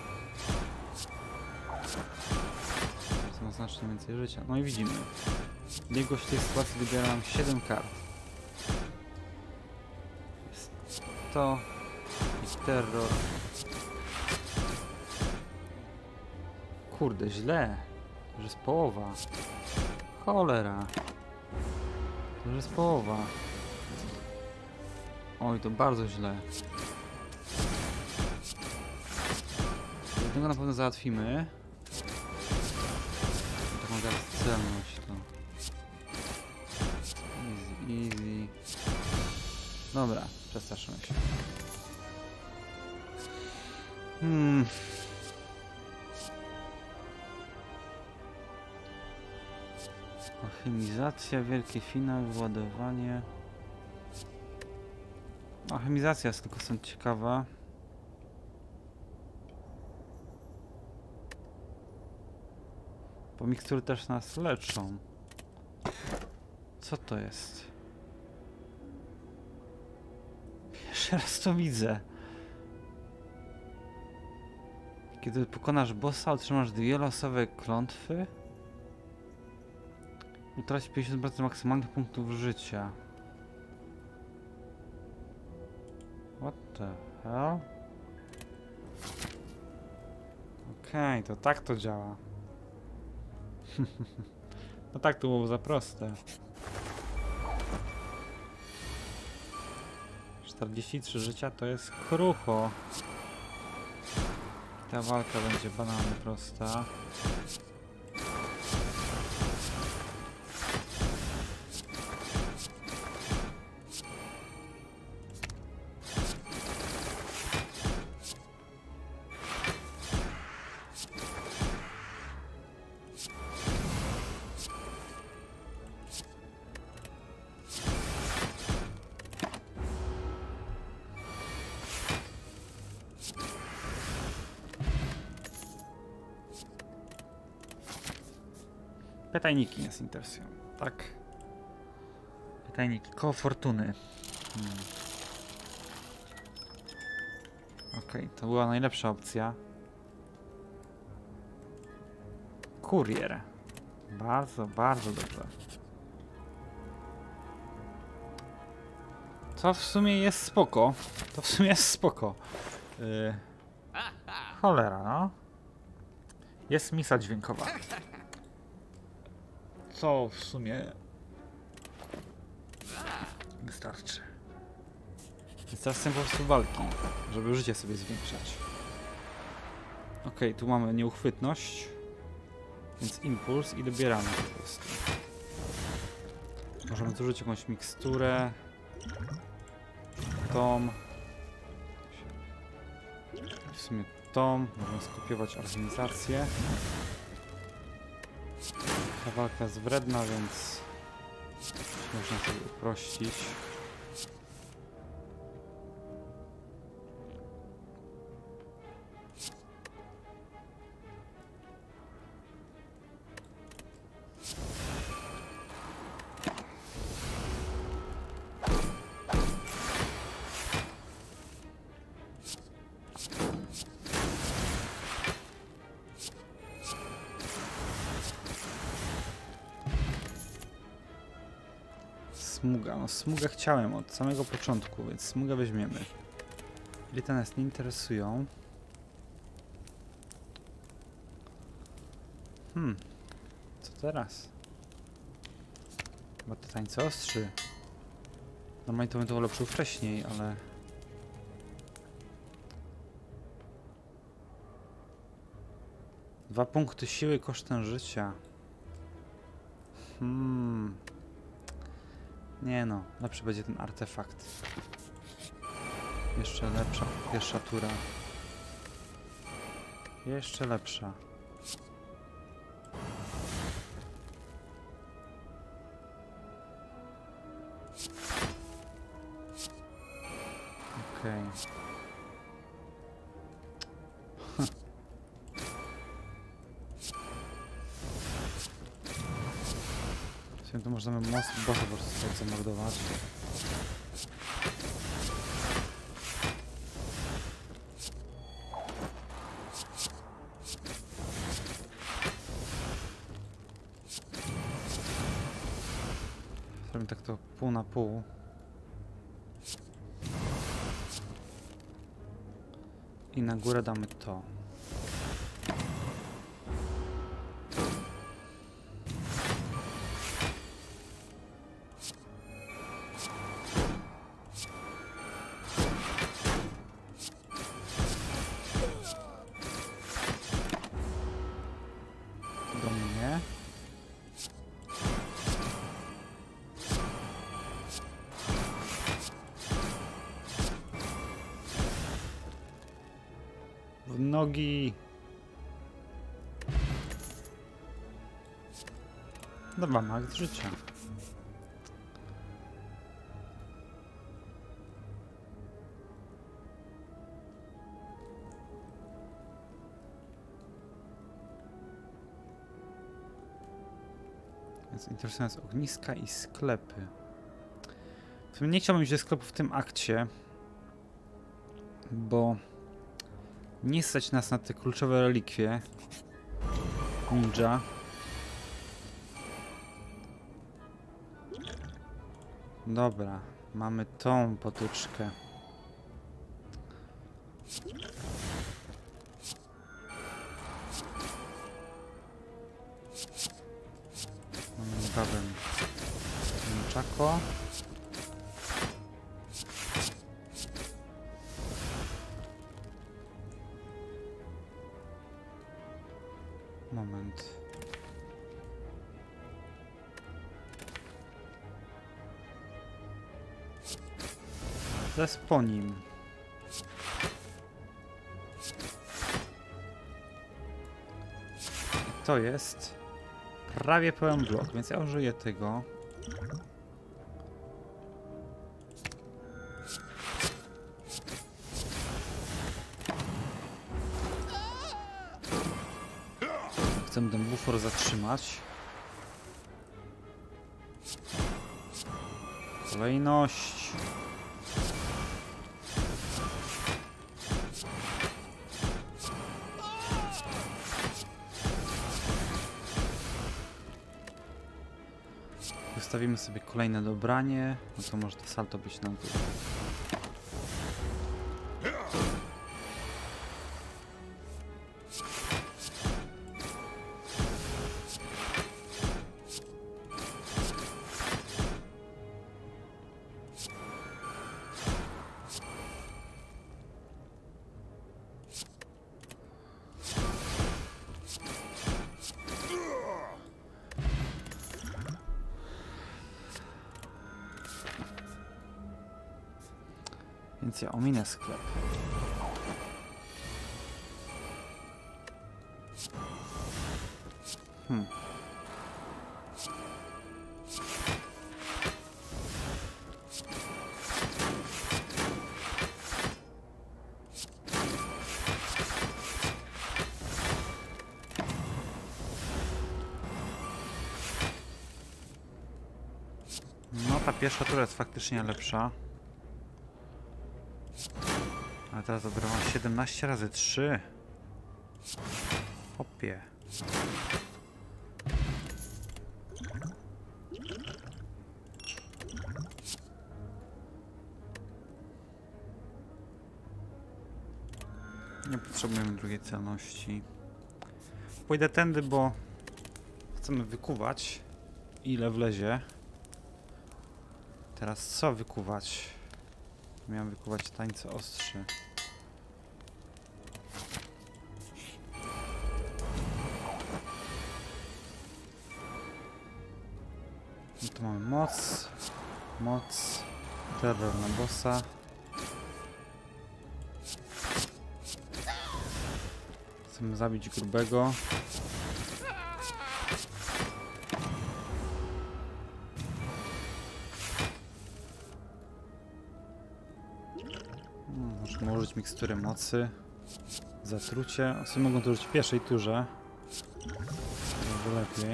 Ma znacznie więcej życia. No i widzimy. Biegłość w tej sytuacji wybiera nam 7 kart. Jest to i terror. Kurde, źle. To już jest połowa. Cholera. To już jest połowa. Oj, to bardzo źle. Jednego na pewno załatwimy. teraz celność to. Easy. Dobra, przestraszymy się. Alchemizacja, wielkie finał, wyładowanie. Alchemizacja jest tylko stąd ciekawa. Bo mikstury też nas leczą. Co to jest? Pierwszy raz to widzę. Kiedy pokonasz bossa, otrzymasz 2 losowe klątwy. Utraci 50% maksymalnych punktów życia. What the hell? Okej, to tak to działa. No tak, to było za proste. 43 życia to jest krucho. Ta walka będzie banalnie prosta. Pytajniki nas interesują, tak? Pytajniki, koło fortuny. Okej, to była najlepsza opcja. Kurier. Bardzo, bardzo dobrze. To w sumie jest spoko. Cholera, no. Jest misa dźwiękowa. Co w sumie wystarczy. Wystarczy po prostu walki, żeby życie sobie zwiększać. Okej, tu mamy nieuchwytność, więc impuls i dobieramy po prostu. Możemy zużyć jakąś miksturę. Tom. W sumie tom. Możemy skopiować alchemizację. Ta walka jest wredna, więc można sobie uprościć. Smuga. No smugę chciałem od samego początku, więc smugę weźmiemy. Elity nas nie interesują. Co teraz? Chyba te tańce ostrzy. Normalnie to bym to ulepszył wcześniej, ale... Dwa punkty siły kosztem życia. Nie no, lepszy będzie ten artefakt. Jeszcze lepsza pierwsza tura. Jeszcze lepsza. Okej. To możemy bossa po prostu tak zamordować. Zrobimy tak to pół na pół. I na górę damy to. Do mnie. nogi. Dobra, maks życia. Więc interesujące ogniska i sklepy. W sumie nie chciałbym iść do sklepu w tym akcie, bo nie stać nas na te kluczowe relikwie ninja. Dobra, mamy tą potyczkę. Mamy niebawem Nunchako. Moment. Zaraz po nim. To jest prawie pełen blok, więc ja użyję tego. Chcę ten bufor zatrzymać. Kolejność. Wystawimy sobie kolejne dobranie. No to może to salto być na górę. Więc ja ominę sklep. No ta pierwsza tura jest faktycznie lepsza. Ale teraz obrałam 17 razy 3. Hopie. Nie potrzebujemy drugiej celności. Pójdę tędy, bo chcemy wykuwać. Ile wlezie. Teraz co wykuwać? Miałem wykuwać tańce ostrzy. No tu mamy moc. Moc. Terror na bossa. Chcemy zabić grubego. Możemy użyć mikstury mocy. Zatrucie. Osoby mogą to użyć w pierwszej turze. Byłoby lepiej.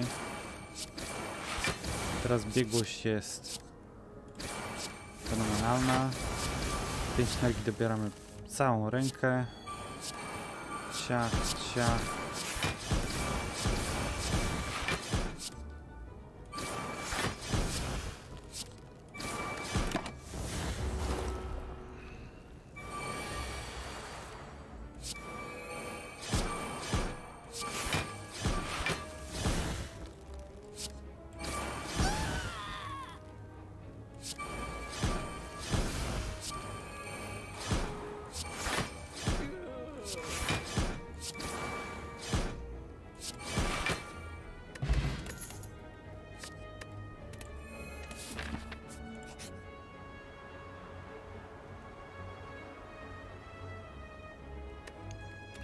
Teraz biegłość jest fenomenalna. 5 energii dobieramy całą rękę. Ciach, ciach.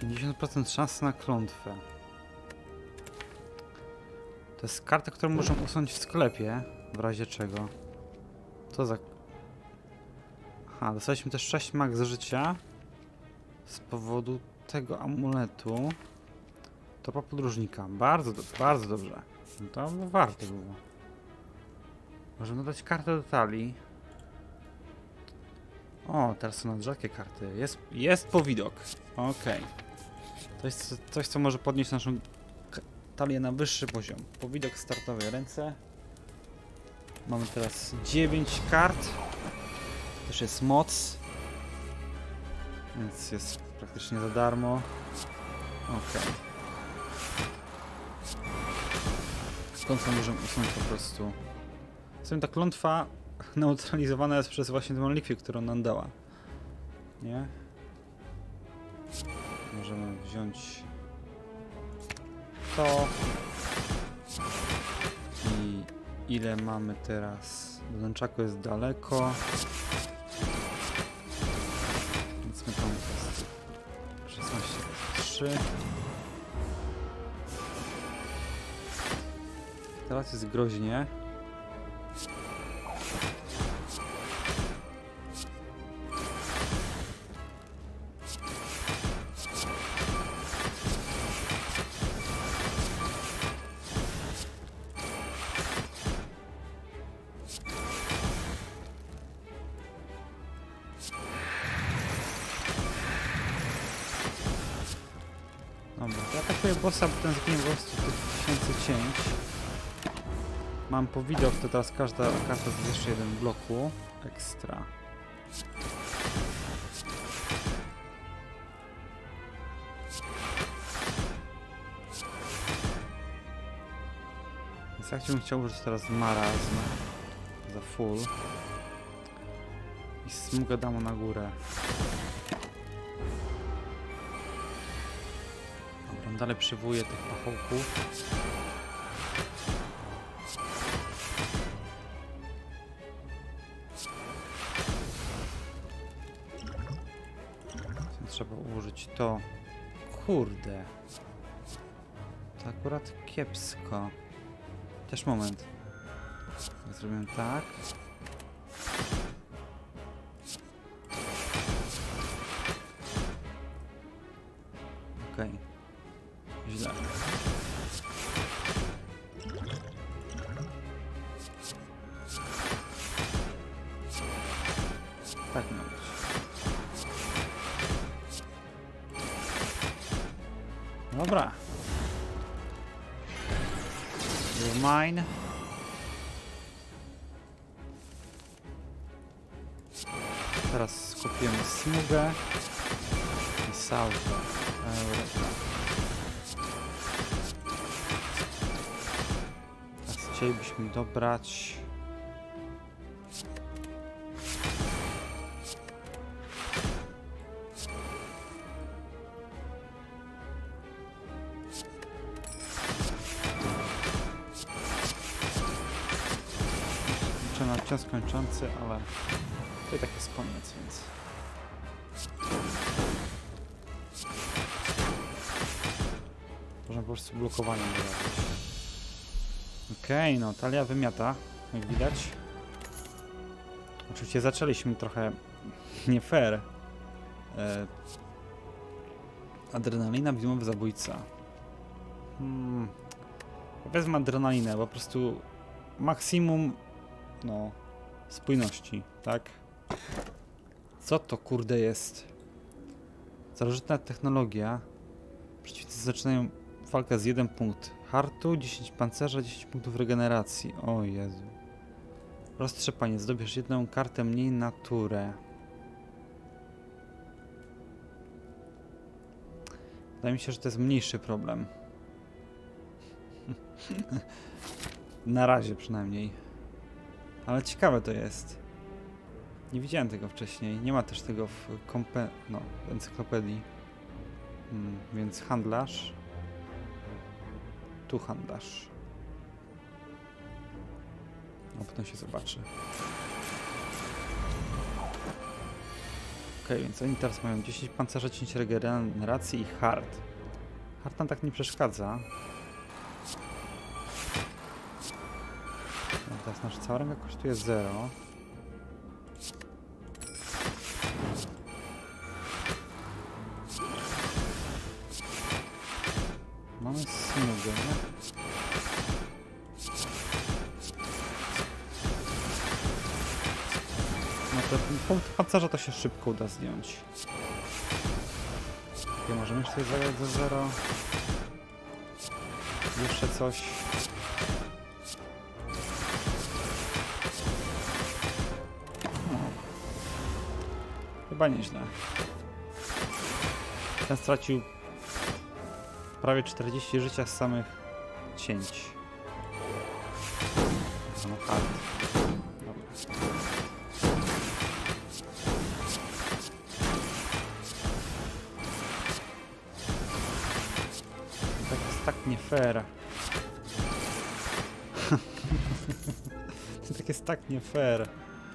50% szans na klątwę. To jest karta, którą możemy usunąć w sklepie, w razie czego. Co za... Aha, dostaliśmy też 6 max życia z powodu tego amuletu. Topa podróżnika. Bardzo dobrze. No to warto było. Możemy dodać kartę do talii. O, teraz są rzadkie karty. Jest powidok. Okej. To jest coś, co może podnieść naszą talię na wyższy poziom. Powidok startowej ręce. Mamy teraz 9 kart. Też jest moc. Więc jest praktycznie za darmo. Okej. Klątwę możemy usunąć po prostu. Zatem ta klątwa neutralizowana jest przez właśnie tę likwidę, którą nam dała. Nie? Możemy wziąć to. I ile mamy teraz? Do Nunchaku jest daleko. Więc my tam jest 16,3. Teraz jest groźnie. Dobra, to atakuję bossa, bo ten zginie po prostu tych 1000 cięć. Mam powidok, to teraz każda karta jest jeszcze jeden bloku ekstra. Więc ja chciał użyć teraz marazm za full. I smugę damo na górę. Dobra, dalej przywołuję tych pachołków. Trzeba ułożyć to. Kurde. To akurat kiepsko. Też moment. Zrobię tak. Okej. Źle. Tak ma być. Dobra. You're mine. Teraz skopiemy smugę i salto. Teraz chcielibyśmy dobrać na czas kończący, ale to i tak jest koniec, więc można po prostu blokowanie robić. Okej, no talia wymiata, jak widać. Oczywiście zaczęliśmy trochę nie fair. Adrenalina, widmowy zabójca. Wezmę adrenalinę, po prostu maksimum spójności, tak? Co to kurde jest? Starożytna technologia. Przeciwnicy zaczynają walkę z 1 punkt hartu, 10 pancerza, 10 punktów regeneracji. O Jezu. Roztrzepanie. Zdobierz jedną kartę mniej na turę. Wydaje mi się, że to jest mniejszy problem. Na razie przynajmniej. Ale ciekawe to jest. Nie widziałem tego wcześniej. Nie ma też tego w encyklopedii. Więc handlarz. Tu handlarz. A potem się zobaczy. Okej, więc oni teraz mają 10 pancerza, 10 regeneracji i hard. Hard nam tak nie przeszkadza. No teraz nasza cała ręka kosztuje 0. Mamy smugę, nie? No to punkt pancerza to się szybko uda zdjąć. Okay, możemy jeszcze zagrać za 0. Jeszcze coś. No. Chyba nieźle. Ten stracił prawie 40 życia z samych cięć. No hard. Dobra. Tak jest tak nie fair. Tak jest tak nie fair.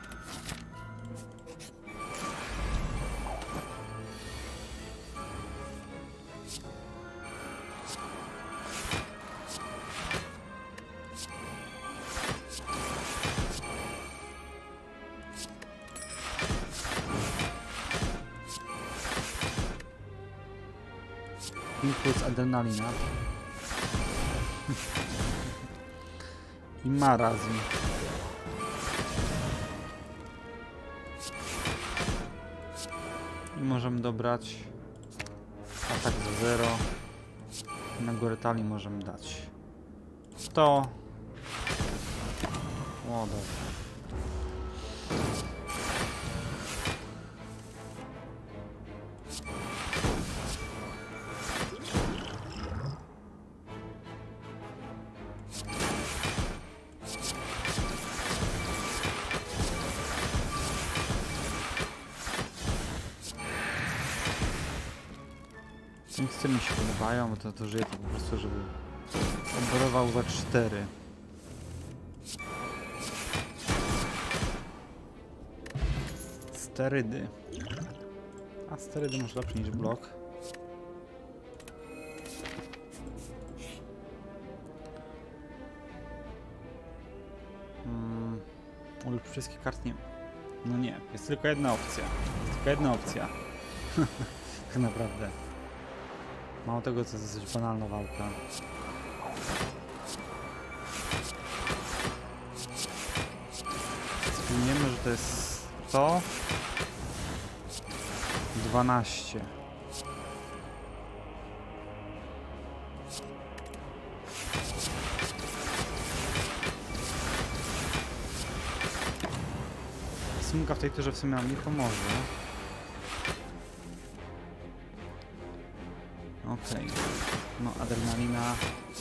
Impuls adrenalina. I marazm. I możemy dobrać atak za 0. I na górę talii możemy dać 100. O, dobra. Niektórzy mi się podobają, bo to żyje to po prostu, żeby operował za 4. Sterydy. A sterydy może lepsze niż blok. Ulub wszystkich kart nie. No nie, jest tylko jedna opcja. Jest tylko jedna opcja. Tak naprawdę. Mało tego, to jest dosyć banalna walka. Wspomniemy, że to jest 100. 12. Sumka w tej turze w sumie nam nie pomoże. Okej. No, adrenalina.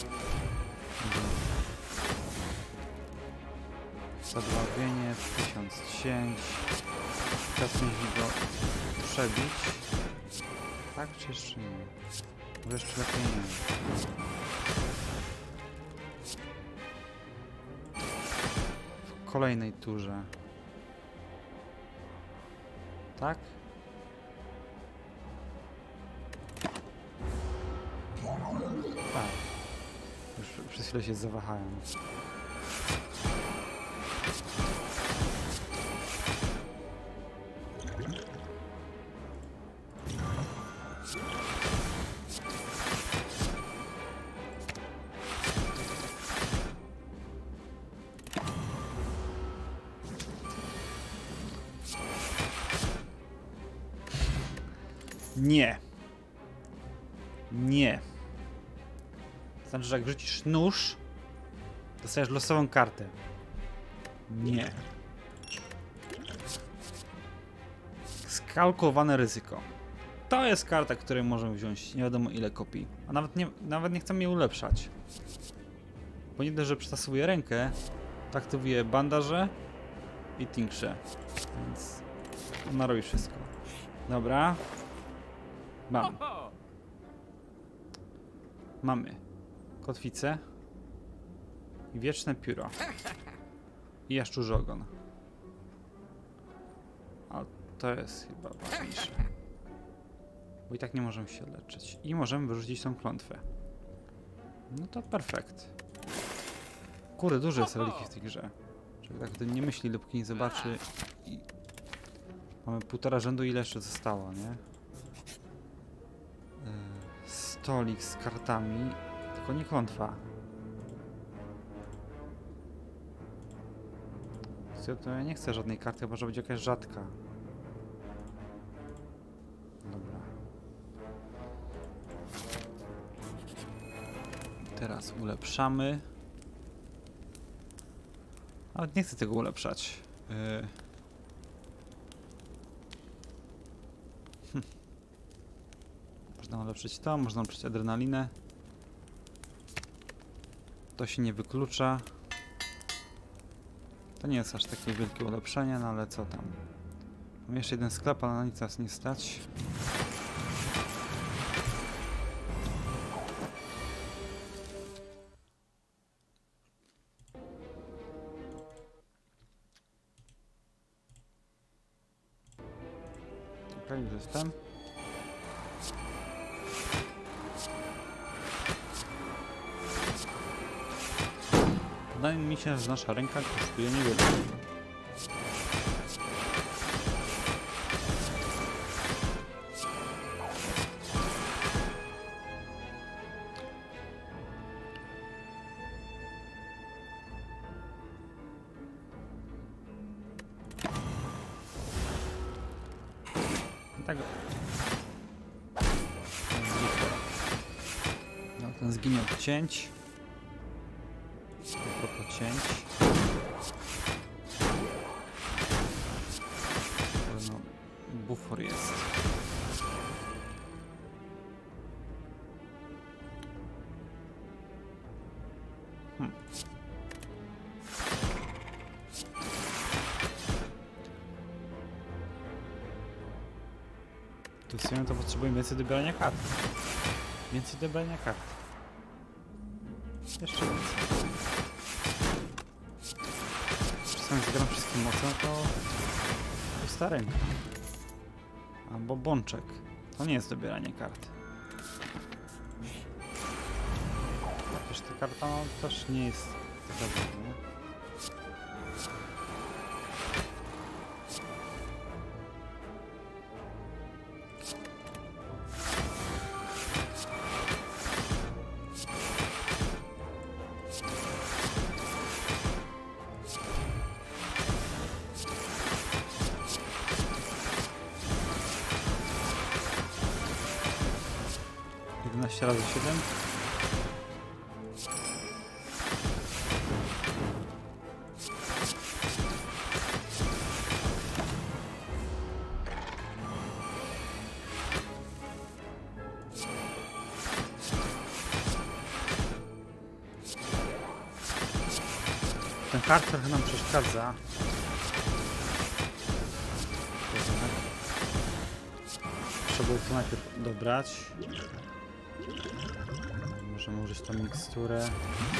Zadławienie, 1000 cięć. Teraz musimy go przebić. Tak czy jeszcze nie? Może jeszcze lepiej nie. W kolejnej turze. Tak? Tak. Już przez chwilę się zawahałem. Nie. Nie. To znaczy, że jak rzucisz nóż, dostajesz losową kartę. Nie. Skalkulowane ryzyko. To jest karta, której możemy wziąć nie wiadomo ile kopii. A nawet nie chcemy jej ulepszać. Bo nie dość, że przetasowuje rękę, to aktywuje bandaże i tinkrze. Więc ona robi wszystko. Dobra. Mamy kotwicę i wieczne pióro i jaszczurzy ogon. A To jest chyba ważniejsze. Bo i tak nie możemy się leczyć. I możemy wyrzucić tą klątwę. No to perfekt. Kurde, dużo jest relikii w tej grze. Człowiek tak o tym nie myśli, dopóki nie zobaczy. I mamy 1,5 rzędu, ile jeszcze zostało, nie? Stolik z kartami. Tylko nie klątwa. To ja nie chcę żadnej karty, chyba że będzie jakaś rzadka. Dobra. Teraz ulepszamy. Ale nie chcę tego ulepszać. Można ulepszyć to, można ulepszyć adrenalinę. To się nie wyklucza. To nie jest aż takie wielkie ulepszenie, no ale co tam. Mam jeszcze jeden sklep, ale na nic nas nie stać. Okej, już jestem. Wydaje mi się, że nasza ręka kosztuje niewiele. Tak. No, ten zginie od cięć. A propos cięć. No, bufor jest. Tu w sumie to potrzebujemy więcej dobierania kart. Więcej dobrania kart. Jeszcze więcej. Czasami zagram wszystkim mocno, to pusta ręka. Albo bączek. To nie jest dobieranie kart. Chociaż ta karta no, też nie jest taka ważna. Razy 7. Ten hard trochę nam przeszkadza. Trzeba było to najpierw dobrać. Możemy użyć tą miksturę.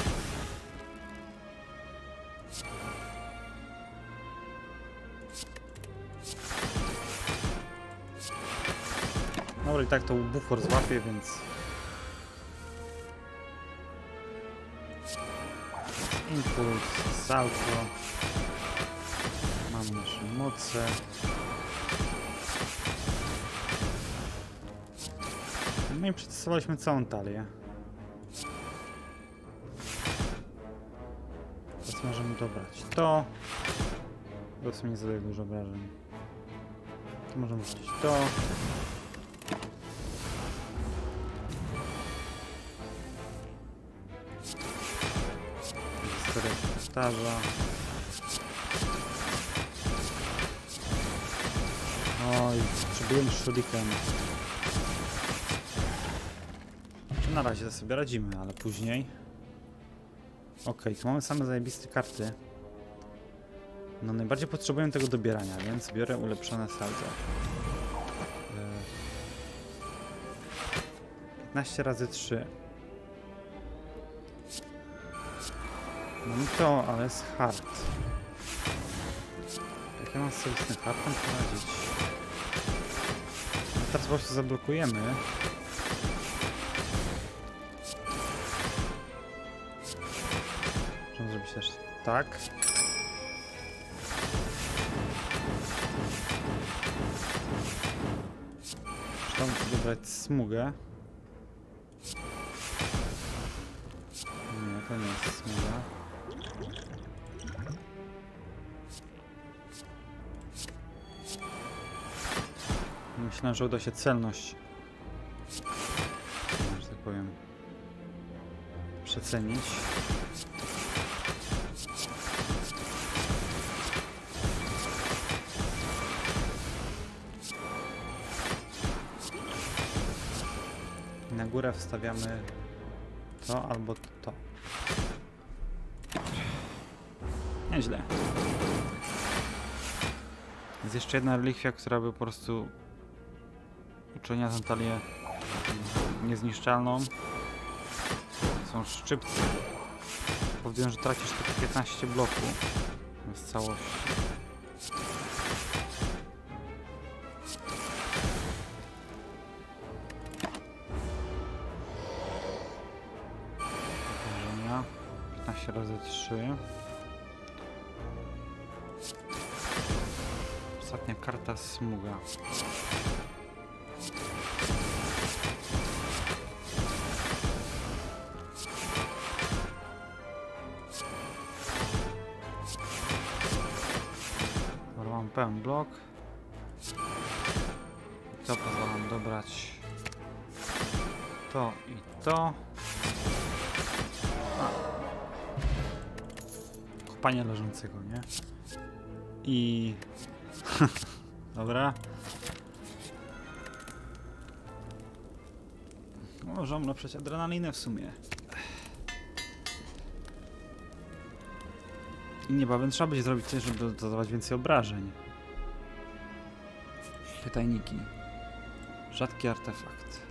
Dobra, i tak to bufor złapie, więc... Impuls, salto. Mamy nasze moce. No i przetestowaliśmy całą talię. Teraz możemy dobrać to. Bo sobie nie zadaje dużo obrażeń. Tu możemy wrzucić to. Historia się powtarza. Oj, potrzebujemy shuriken. Na razie to sobie radzimy, ale później... Okej, tu mamy same zajebiste karty. No najbardziej potrzebujemy tego dobierania, więc biorę ulepszone saldo. 15 razy 3. Mamy to, ale jest hard. Jak ja mam sobie z tym hartem poradzić? Teraz po prostu zablokujemy. Możemy zrobić też tak. Trzeba dobrać smugę. Nie, to nie jest smuga. Myślałem, że uda się celność, że tak powiem, przecenić. Na górę wstawiamy to albo to. Nieźle. Jest jeszcze jedna relikwia, która by po prostu uczyniła tę talię niezniszczalną. Są szczypce. Powodują, że tracisz tylko 15 bloków z całości. Położenia. 15 razy 3. Ostatnia karta smuga. Dobra, mam pełen blok. To pozwalam dobrać to i to. Kopania leżącego, nie? I... Dobra. Możemy ulepszać adrenalinę w sumie. I niebawem trzeba będzie zrobić coś, żeby dodawać więcej obrażeń. Pytajniki. Rzadki artefakt.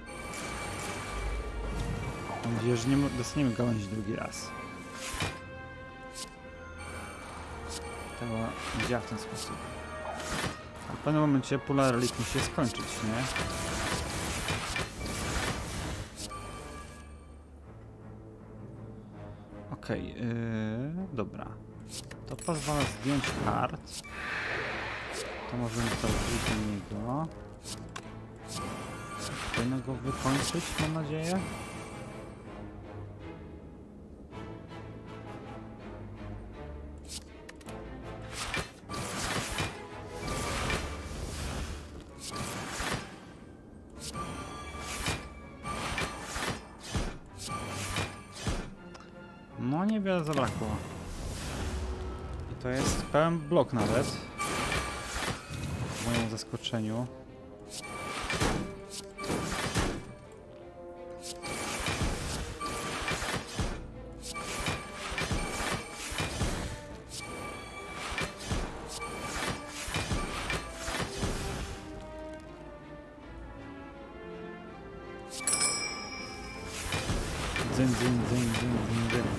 Mam nadzieję, że nie dostaniemy gałęzi drugi raz. Tego nie działa w ten sposób. A w pewnym momencie pula relik musi się skończyć, nie? Okej, dobra. To pozwala zdjąć hard. To możemy to użyć do niego. Powinno go wykończyć, mam nadzieję. No niewiele zabrakło. I to jest pełen blok nawet. W moim zaskoczeniu. Dzyn, dzyn, dzyn, dzyn, dzyn, dzyn.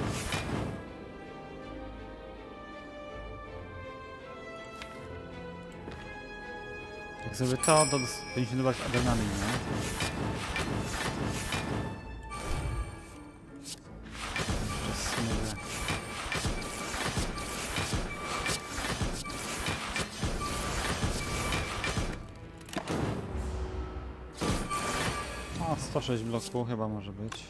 Jak sobie to powinniśmy dodać adrenalinę. Jeszcze smugę. O, 106 bloków chyba może być.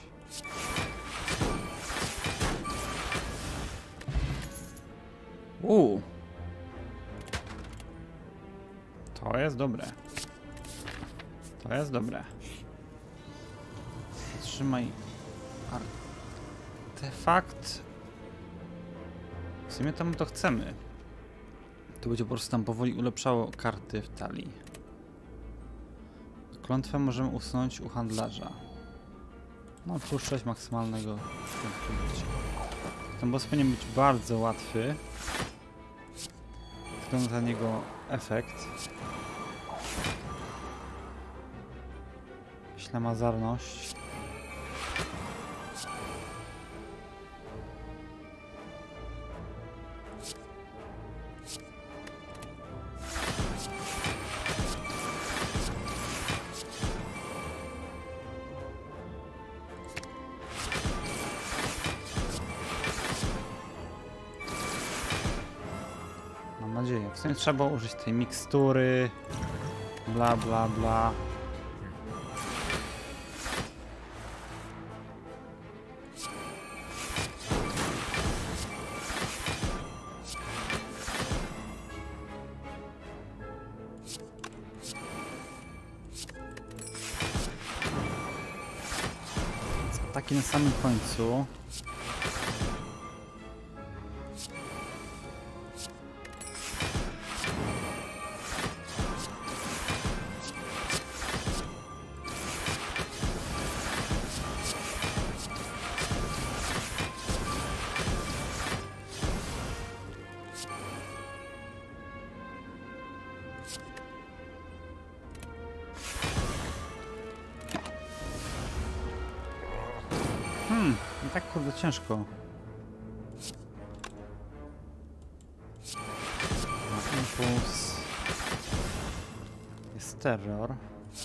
To jest dobre. To jest dobre. Trzymaj artefakt. W sumie tam to chcemy. To będzie po prostu tam powoli ulepszało karty w talii. Klątwę możemy usunąć u handlarza. No, plus 6 maksymalnego. Ten boss powinien być bardzo łatwy. Względu na niego efekt. Ślamazarność. nadzieję. W sumie trzeba było użyć tej mikstury. Bla bla bla. Taki na samym końcu. I tak kurde ciężko. Impuls. Jest terror.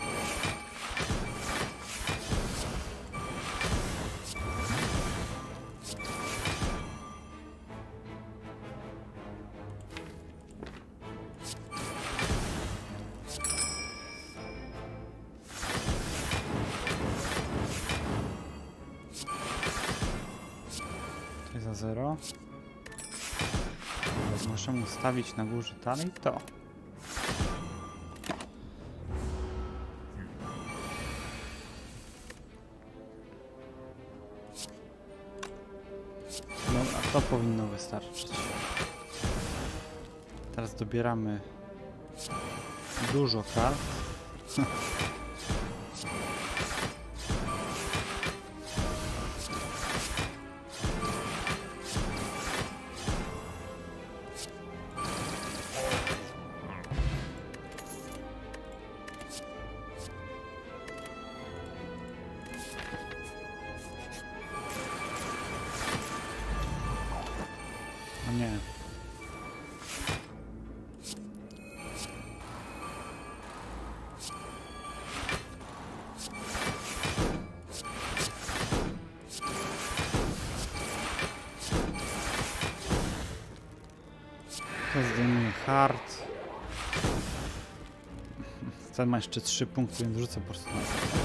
Za 0. Muszę ustawić na górze dalej to. Dobra, to powinno wystarczyć. Teraz dobieramy dużo kart. O nie. To zdejmuje hard. Ten ma jeszcze 3 punkty, więc rzucę po prostu na to.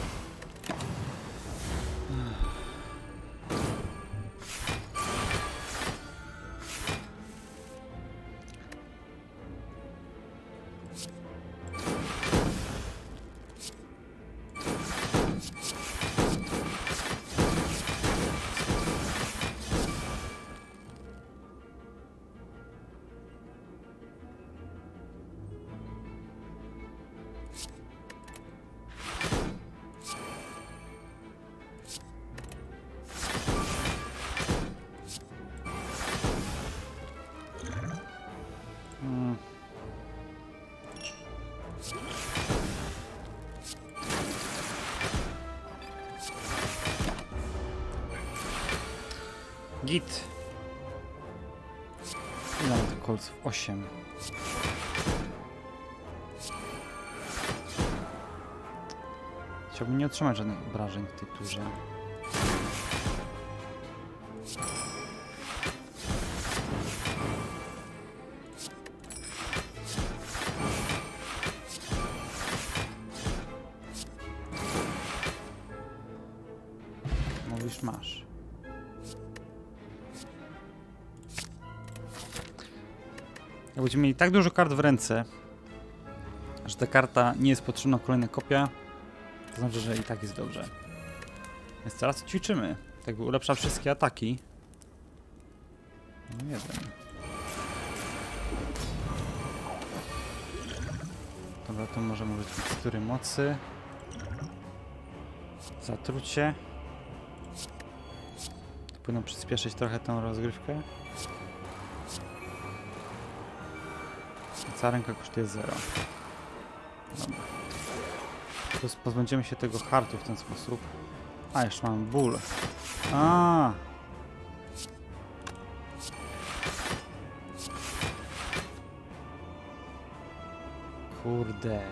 Git. Ile mam tych kolców? 8. Chciałbym nie otrzymać żadnych obrażeń w tej turze. Mówisz, masz. Jak będziemy mieli tak dużo kart w ręce, że ta karta nie jest potrzebna, kolejna kopia, to znaczy, że i tak jest dobrze. Więc teraz ćwiczymy. Tak by ulepsza wszystkie ataki. No jeden. Dobra, to możemy użyć mikstury mocy. Zatrucie. To powinno przyspieszyć trochę tę rozgrywkę. Cała ręka kosztuje 0. Dobra. Plus pozbędziemy się tego hartu w ten sposób. A, jeszcze mam ból. A. Kurde.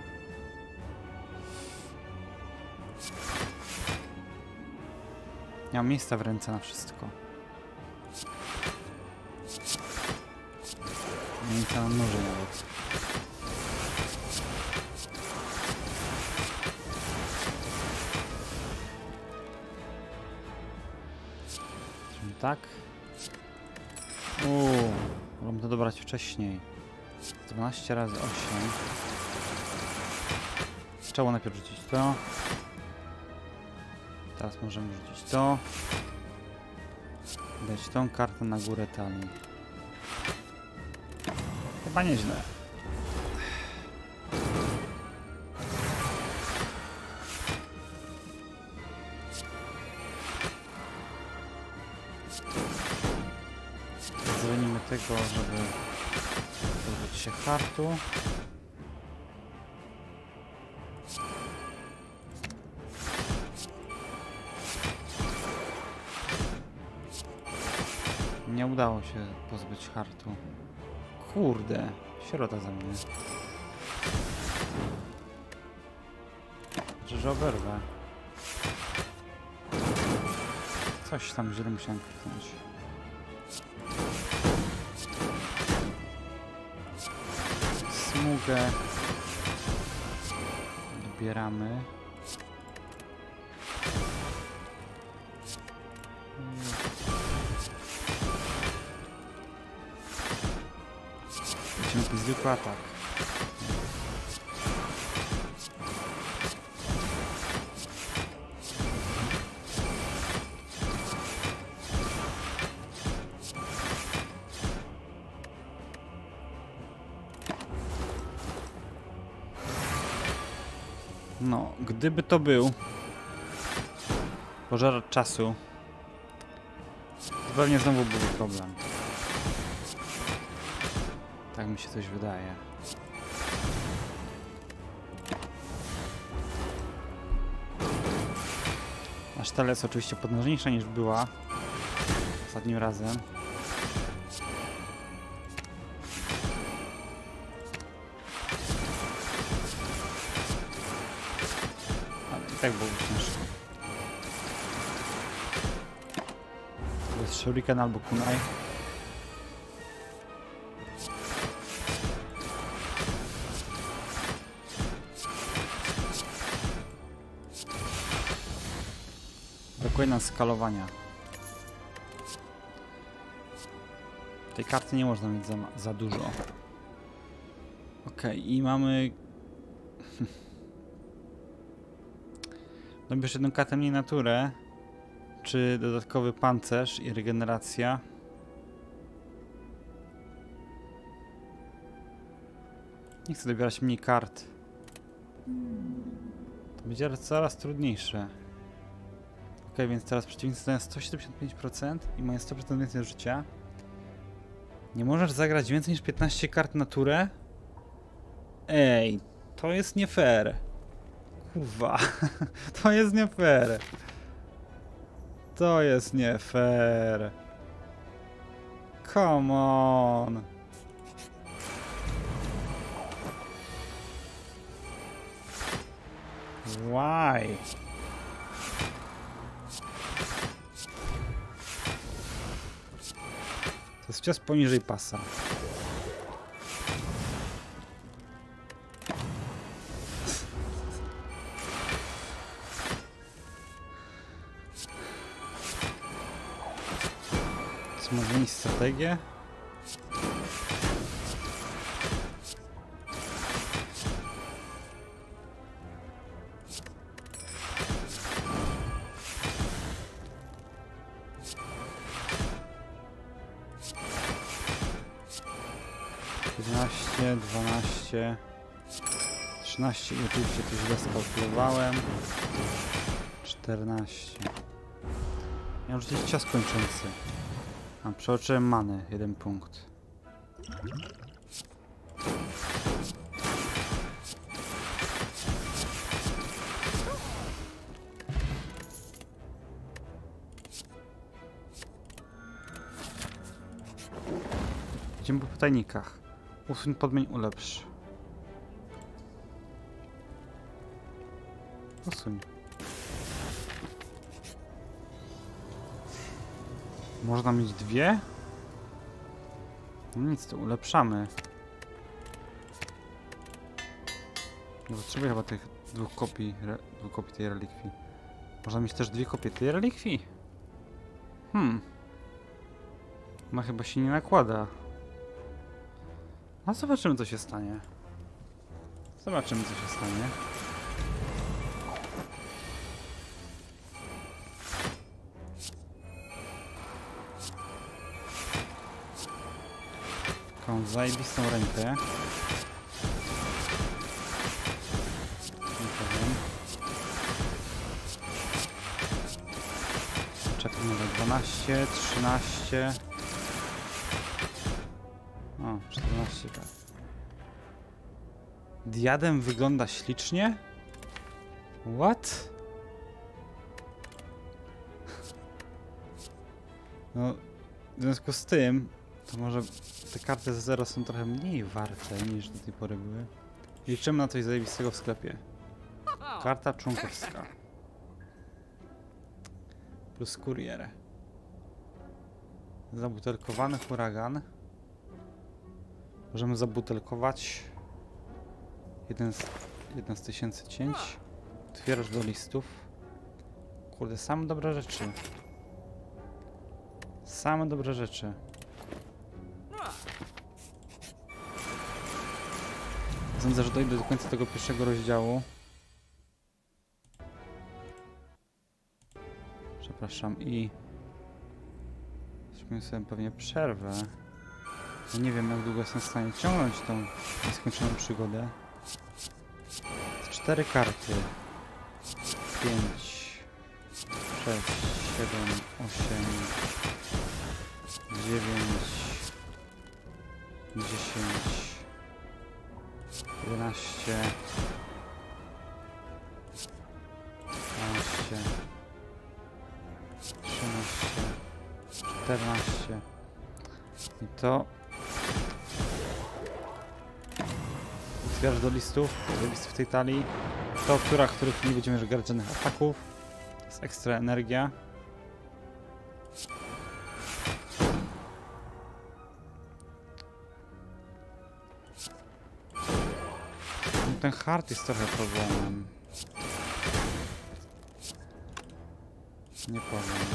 Nie mam miejsca w ręce na wszystko. Nie na noże nawet. Czyli tak. Mogę to dobrać wcześniej. 12 razy 8. Trzeba najpierw rzucić to. Teraz możemy rzucić to. Dać tą kartę na górę talii. Chyba nieźle. Zwolnimy tego, żeby pozbyć się hartu. Nie udało się pozbyć hartu. Kurde, sierota za mnie. Że oberwę. Coś tam źle musiałem kliknąć. Smugę. Dobieramy. Lecimy zwykły atak. No, gdyby to był pożar czasu, to pewnie znowu byłby problem. Tak mi się coś wydaje. Nasz tala jest oczywiście potężniejsza niż była ostatnim razem. Ale i tak byłoby ciężko. To jest shuriken albo kunai. Brakuje nam skalowania. Tej karty nie można mieć za dużo. Okej, i mamy... Dobierz jedną kartę mniej naturę. Czy dodatkowy pancerz i regeneracja. Nie chcę dobierać mniej kart. To będzie coraz trudniejsze. Ok, więc teraz przeciwnicy dają 175% i mają 100% więcej życia. Nie możesz zagrać więcej niż 15 kart na turę? Ej, to jest nie fair. Kurwa, to jest nie fair. To jest nie fair. Come on. Why? To jest cios poniżej pasa. Co ma zmienić strategię? Jedenaście, 12, 13 i oczywiście to źle skalkulowałem. 14. Miałem rzucić cios kończący. A przeoczyłem manę, 1 punkt. Idziemy po pytajnikach. Usuń, podmień, ulepsz. Usuń. Można mieć dwie? No nic, to ulepszamy. Nie potrzebuję chyba tych dwóch kopii tej relikwii. Można mieć też 2 kopie tej relikwii? No chyba się nie nakłada. A zobaczymy, co się stanie. Zobaczymy, co się stanie. Taką zajebistą rękę. Nie powiem. Czekaj, numer 12, 13. O, 14 tak. Diadem wygląda ślicznie? What? No, w związku z tym, to może te karty z 0 są trochę mniej warte niż do tej pory były. Liczymy na coś zajebistego w sklepie. Karta członkowska. Plus kurier. Zabutelkowany huragan. Możemy zabutelkować jeden z 1000 cięć. Otwierasz do listów. Kurde, same dobre rzeczy. Same dobre rzeczy. Sądzę, że dojdę do końca tego pierwszego rozdziału. Przepraszam i... Zrobimy sobie pewnie przerwę. Ja nie wiem, jak długo jestem w stanie ciągnąć tą nieskończoną przygodę. 4 karty. 5, 6, 7, 8, 9, 10, 11, 12, 13, 14 i to otwierasz do listów tej talii. To, których nie będziemy żegnać żadnych ataków. To jest ekstra energia. No, ten hard jest trochę problemem. Nie powiem.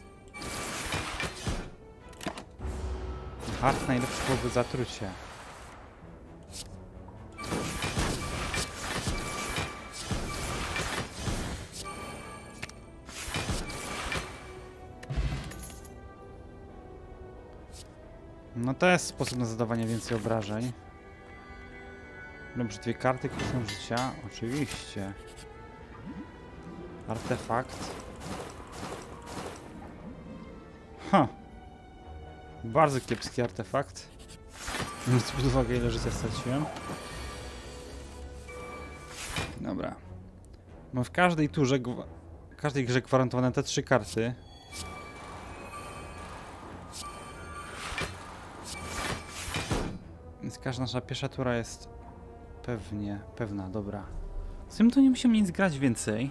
Hard najlepszy byłoby zatrucie. No to jest sposób na zadawanie więcej obrażeń. Dobrze, 2 karty, które są życia. Oczywiście. Artefakt. Bardzo kiepski artefakt. Biorąc pod uwagę, ile życia straciłem. Dobra. Mam w każdej turze, w każdej grze gwarantowane te 3 karty. Więc każda nasza pierwsza tura jest pewna, dobra. Z tym to nie musimy nic grać więcej.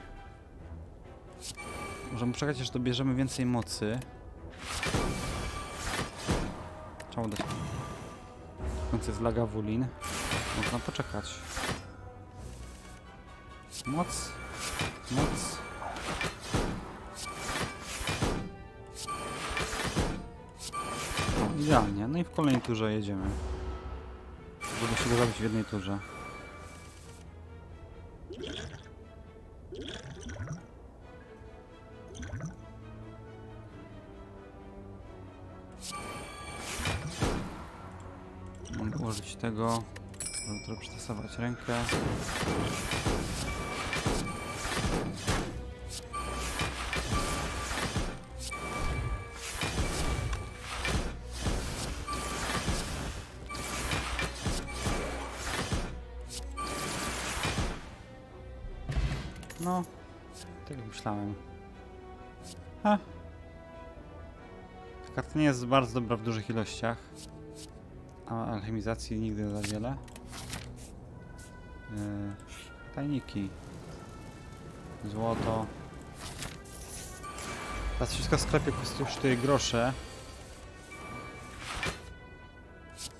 Możemy poczekać, aż dobierzemy więcej mocy. Trzeba dać. W końcu jest Lagavulin. Można poczekać. Moc. Moc. Idealnie. No i w kolejnej turze jedziemy. Żeby się go zabić w jednej turze. Mogę użyć tego, żeby trochę przetestować rękę. No, tak jak myślałem. Ha. Ta karta nie jest bardzo dobra w dużych ilościach. A alchemizacji nigdy za wiele. Tajniki. Złoto. Teraz wszystko w sklepie kosztuje grosze.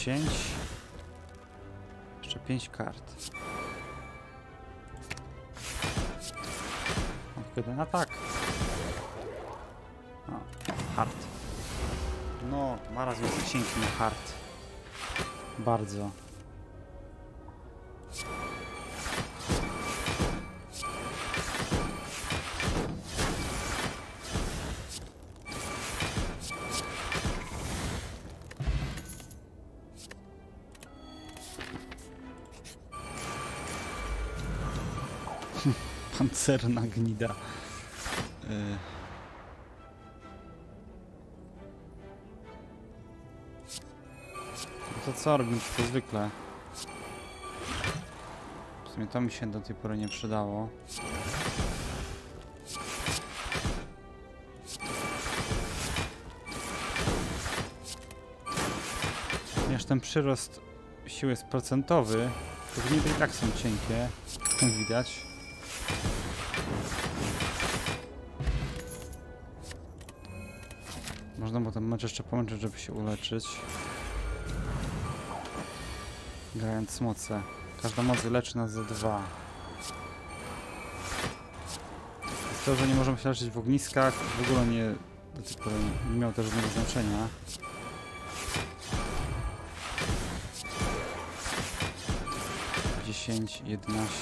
10. Jeszcze 5 kart. Mam tylko jeden atak. O, hard. No, Maraz jest cienki na hard. Bardzo. Pancerna gnida. No to co robimy to zwykle? W sumie to mi się do tej pory nie przydało. Ponieważ ten przyrost siły jest procentowy, to gnidy i tak są cienkie, jak widać. Można mu ten mecz jeszcze pomęczyć, żeby się uleczyć. Grając moce. Każda moc leczy nas za 2. Jest to, że nie możemy się leczyć w ogniskach, w ogóle nie, do tej pory nie miało to żadnego znaczenia. Dziesięć, 11.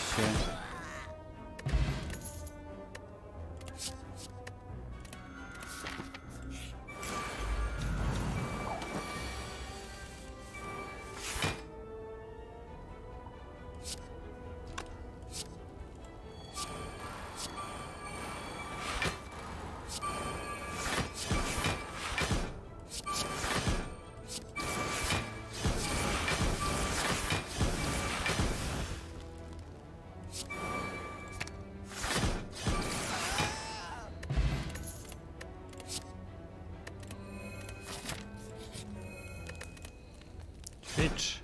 Ćwicz.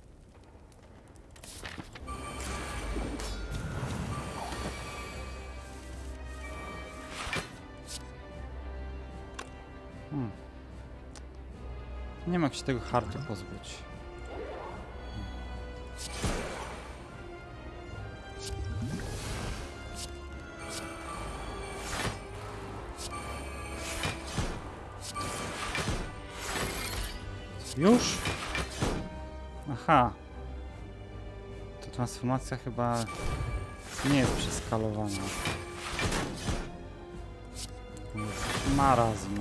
Nie ma jak się tego hartu pozbyć. Już? Aha. To transformacja chyba nie jest przeskalowana. Marazm.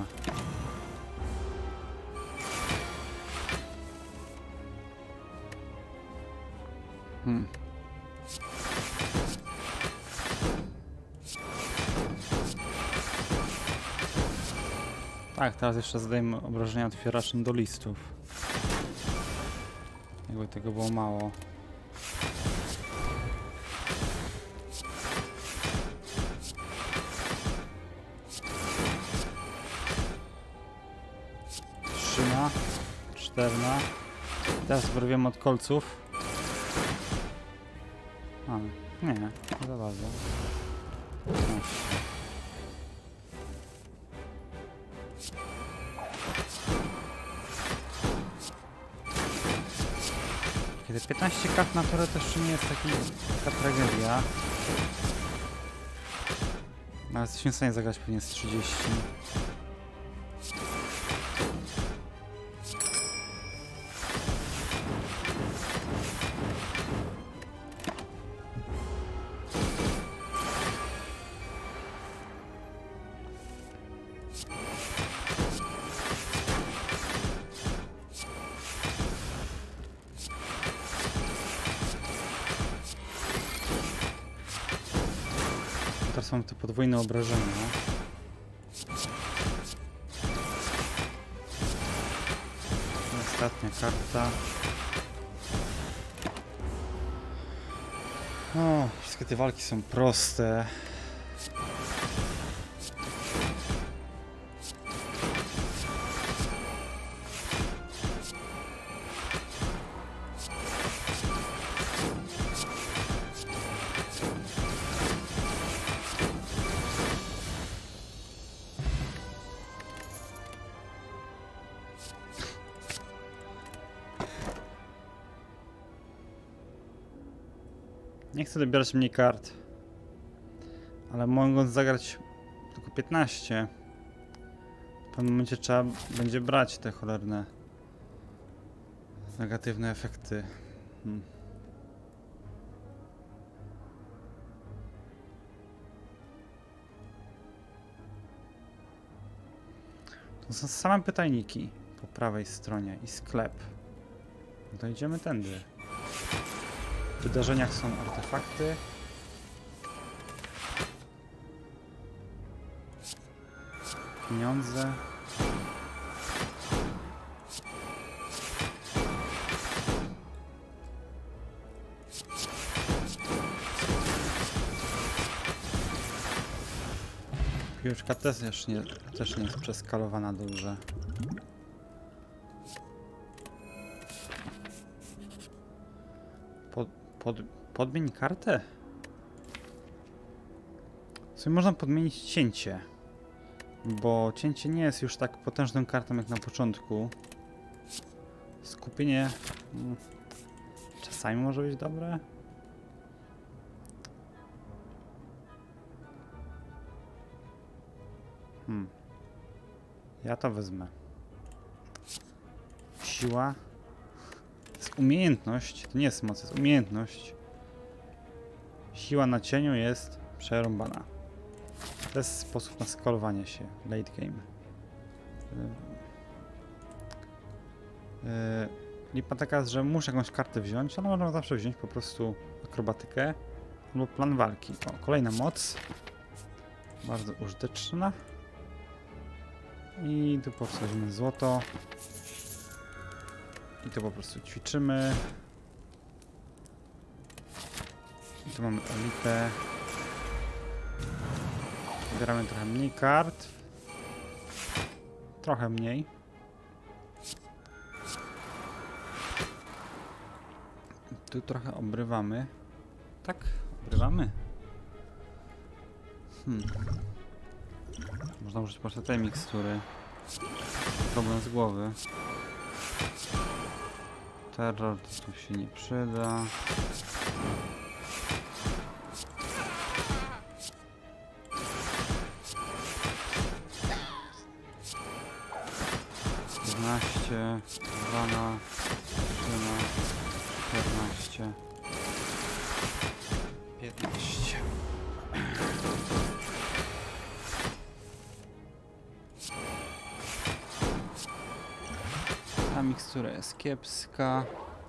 Tak, teraz jeszcze zadajemy obrażenia otwieraczem do listów. Jakby tego było mało. Trzyma, 4. Teraz wyrwiemy od kolców. A, nie za bardzo. 15. Kiedy 15 kart na turę też nie jest taka tragedia. Ale jesteśmy w stanie zagrać pewnie z 30. Teraz mamy te podwójne obrażenia. Ostatnia karta. O, wszystkie te walki są proste. Nie chcę dobierać mniej kart. Ale mogąc zagrać tylko 15, w pewnym momencie trzeba będzie brać te cholerne negatywne efekty. To są same pytajniki po prawej stronie i sklep. No to idziemy tędy. W wydarzeniach są artefakty. Pieniądze. Piłeczka też nie jest przeskalowana dobrze. Podmień kartę? W sumie można podmienić cięcie. Bo cięcie nie jest już tak potężną kartą jak na początku. Skupienie czasami może być dobre. Ja to wezmę. Siła. To jest umiejętność. To nie jest moc, to jest umiejętność. Siła na cieniu jest przerąbana. To jest sposób na skalowanie się. Late game. Lipa taka jest, że muszę jakąś kartę wziąć, ale można zawsze wziąć po prostu akrobatykę albo plan walki. O, kolejna moc. Bardzo użyteczna. I tu powsadzimy złoto. I tu po prostu ćwiczymy. I tu mamy elitę. Zbieramy trochę mniej kart. Trochę mniej. Tu trochę obrywamy. Tak, obrywamy. Można użyć po prostu tej mikstury. Problem z głowy. Terror to tu się nie przyda. Dwanaście, 14, 15. Ta mikstura jest kiepska.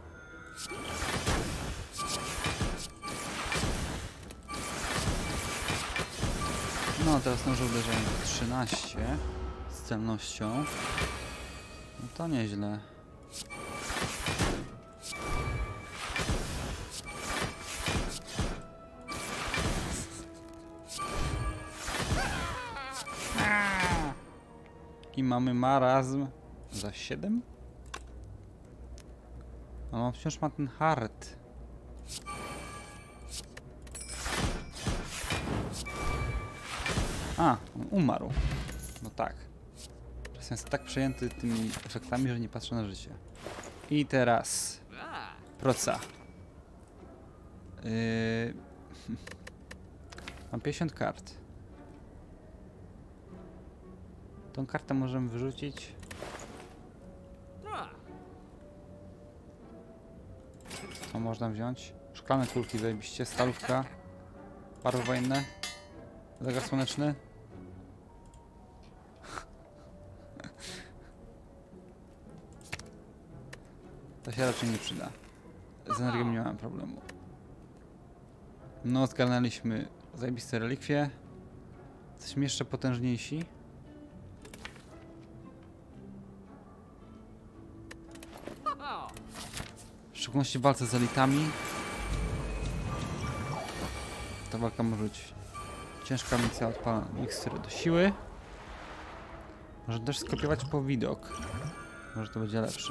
No teraz noże uderzają 13 z celnością. No to nieźle. I mamy marazm za 7. No on wciąż ma ten hard. A, on umarł. No tak. Czasem jest tak przejęty tymi efektami, że nie patrzę na życie. I teraz proca. Mam 50 kart. Tą kartę możemy wyrzucić. Co można wziąć? Szklane kulki, zajebiście. Stalówka. Parowojenne. Zegar słoneczny. To się raczej nie przyda. Z energią nie mam problemu. No, zgarnęliśmy zajebiste relikwie. Jesteśmy jeszcze potężniejsi. W szczególności w walce z elitami. Ta walka może być ciężka, więc ja odpalam mikstury do siły. Może też skopiować po widok. Może to będzie lepsze.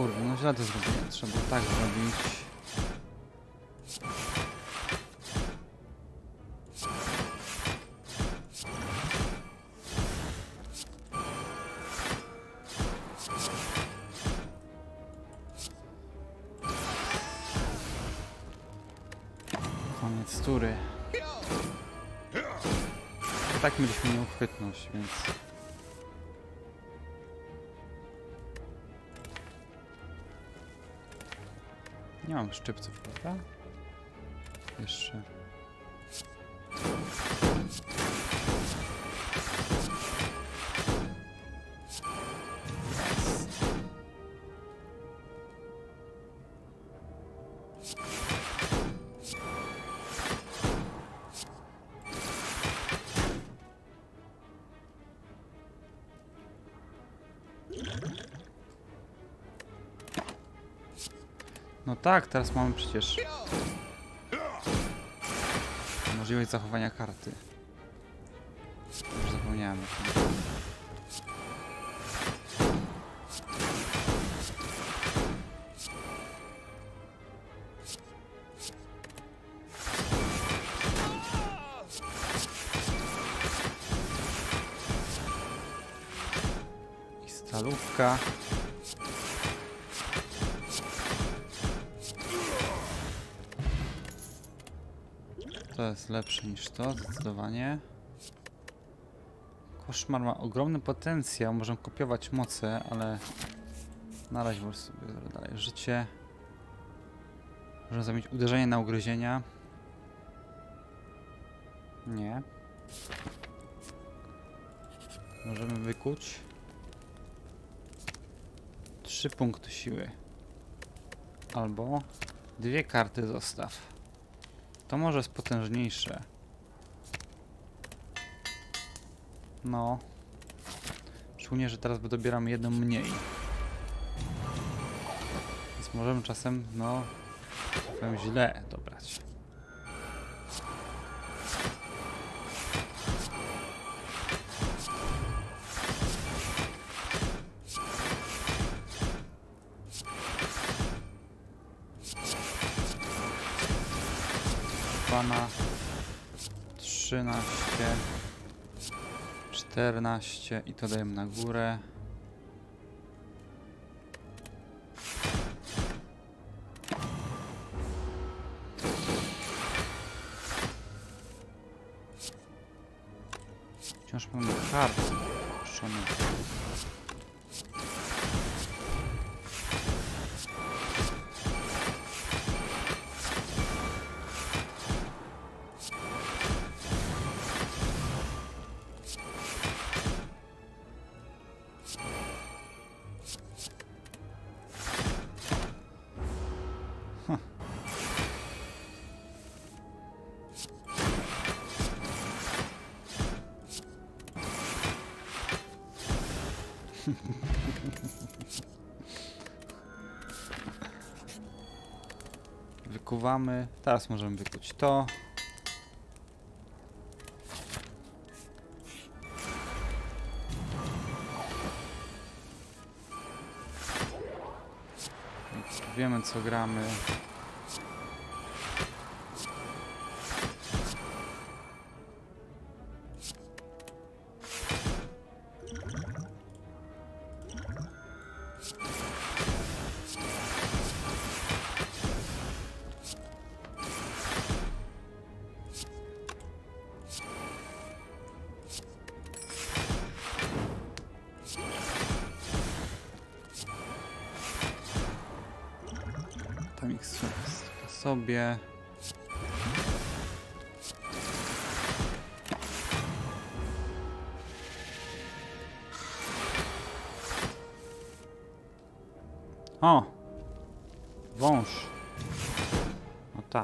Kurde, no źle to zrobiłem. Trzeba było tak zrobić. Koniec tury. Tak mieliśmy nieuchwytność, więc... Nie mam szczypców, prawda? Jeszcze. No tak, teraz mamy przecież możliwość zachowania karty. Już zapomniałem o tym. I stalówka. To jest lepsze niż to, zdecydowanie. Koszmar ma ogromny potencjał, możemy kopiować moce, ale na razie po prostu dalej życie. Możemy zamienić uderzenie na ugryzienia. Nie. Możemy wykuć 3 punkty siły. Albo 2 karty zostaw. To może jest potężniejsze. No. Szczególnie, że teraz dobieramy jedną mniej. Więc możemy czasem, no, powiem źle dobrać. Na 13, 14 i to dajemy na górę. Wciąż mamy kartę puszczoną. Wykuwamy. Teraz możemy wykuć to. Wiemy, co gramy. Tam ich sobie. O! Wąż. No tak.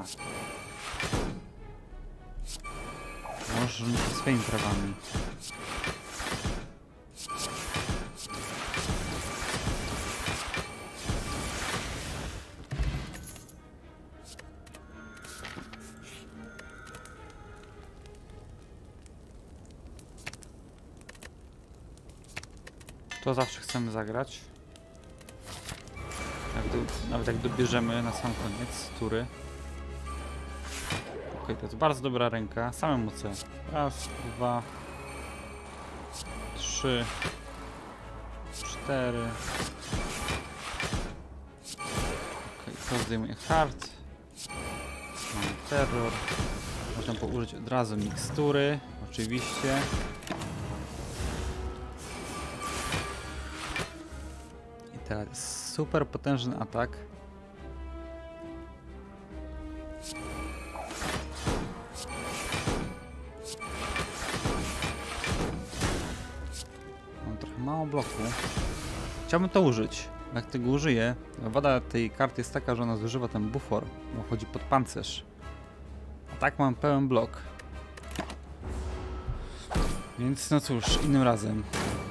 Wąż rządzi się swoimi prawami. To zawsze chcemy zagrać. nawet jak dobierzemy na sam koniec tury. Okej, to jest bardzo dobra ręka. Same moce. Raz, dwa, trzy, cztery. Okej, to zdejmuje hard. Mamy terror. Można użyć od razu mikstury, oczywiście. I teraz jest super potężny atak. Mam trochę mało bloku. Chciałbym to użyć. Jak tego użyję, wada tej karty jest taka, że ona zużywa ten bufor, bo chodzi pod pancerz. A tak mam pełen blok. Więc no cóż, innym razem.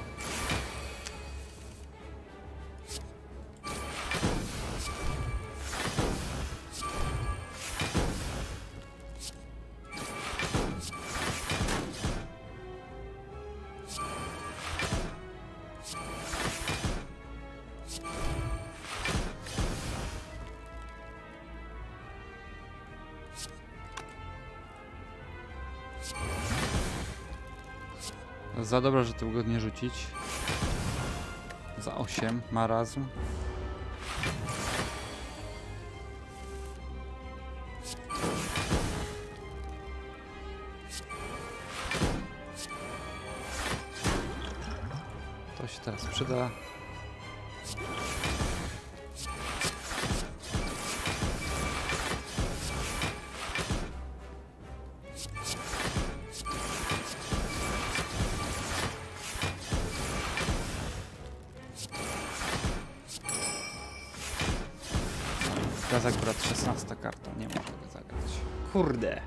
Za dobra, że tego nie rzucić. Za 8 marazm. To się teraz przyda. Teraz akurat 16 karta, nie można go zagrać. Kurde!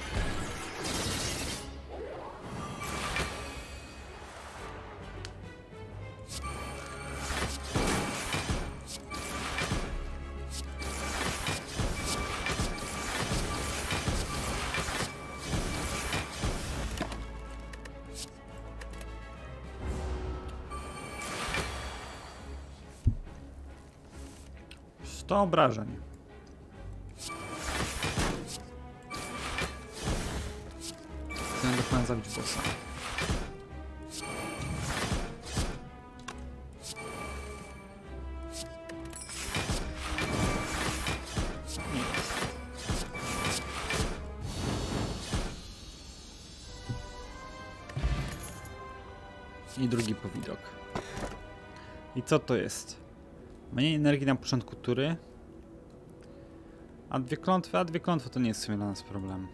To obrażeń. Chcę dokładnie zabić bossa. I drugi powidok. I co to jest? Mniej energii na początku tury. A dwie klątwy to nie jest w sumie dla nas problem.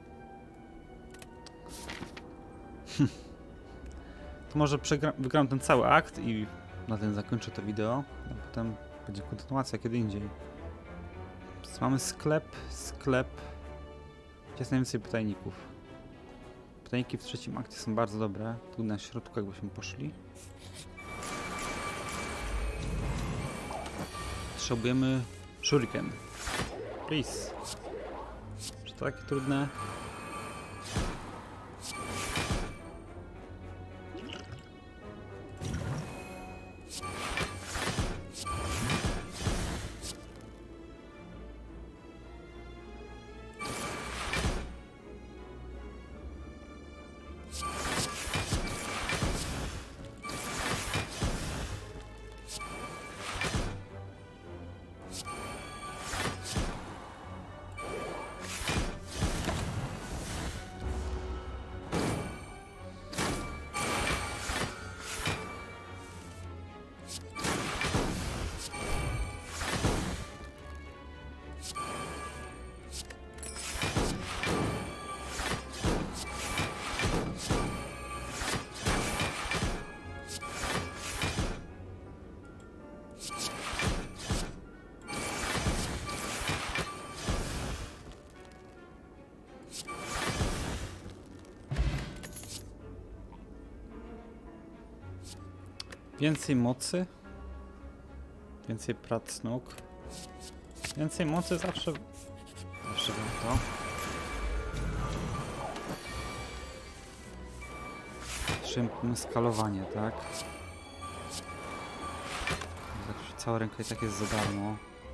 To może wygram ten cały akt i na tym zakończę to wideo. A potem będzie kontynuacja kiedy indziej. Więc mamy sklep. Gdzie jest najwięcej pytajników? Pytajniki w trzecim akcie są bardzo dobre. Tu na środku jakbyśmy poszli. Potrzebujemy shuriken. Please. Czy to takie trudne? Więcej mocy. Więcej prac nóg. Więcej mocy zawsze warto. Szybkie skalowanie, tak? Cała ręka i tak jest za darmo.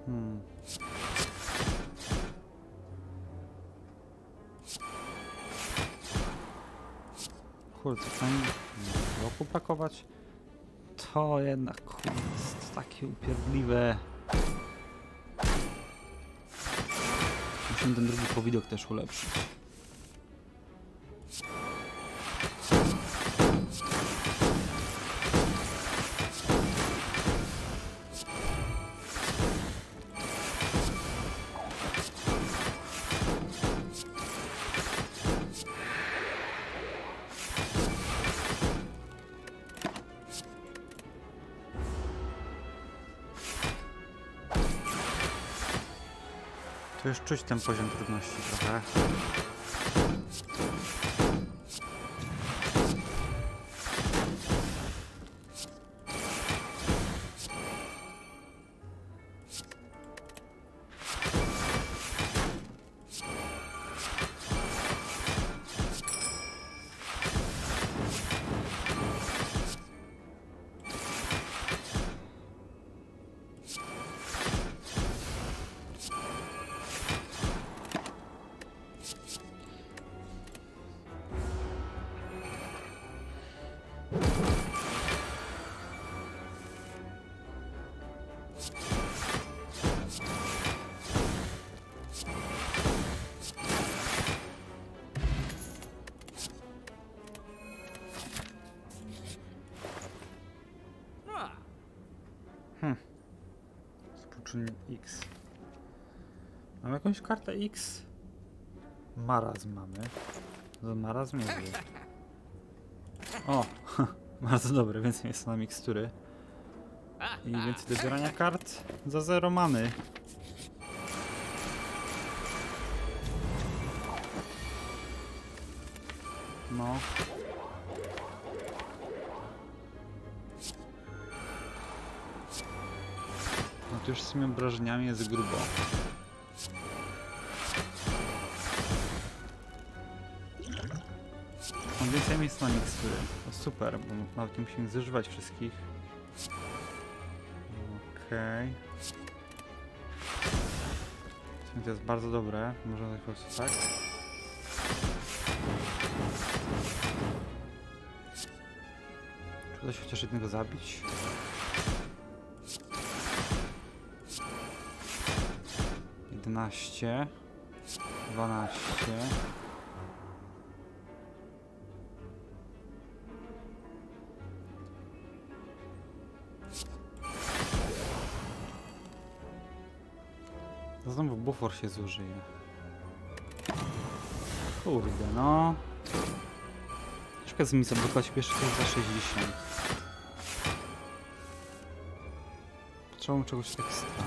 Kurde, co tam bloku pakować? To jednak kurde, jest takie upierdliwe. Musimy ten drugi powidok też ulepszyć. To już czuć ten poziom trudności trochę. Współczynnik X. Mam jakąś kartę X? Marazm mamy. To marazm nie wie. O! Bardzo dobre, więcej jest na mikstury. I więcej do zbierania kart. Za 0 mamy. No. No to już z tymi obrażeniami jest grubo. Mam więcej miejsc na mikstury. To super, bo nawet nie musimy zużywać wszystkich. Okej. To jest bardzo dobre. Można tak po prostu tak. Czy uda się chociaż jednego zabić? Jedenaście. 12. Znowu bufor się zużyje. Kurde, no. Troszkę z mi zablokować pierwszy za 60. Potrzebuję czegoś ekstra.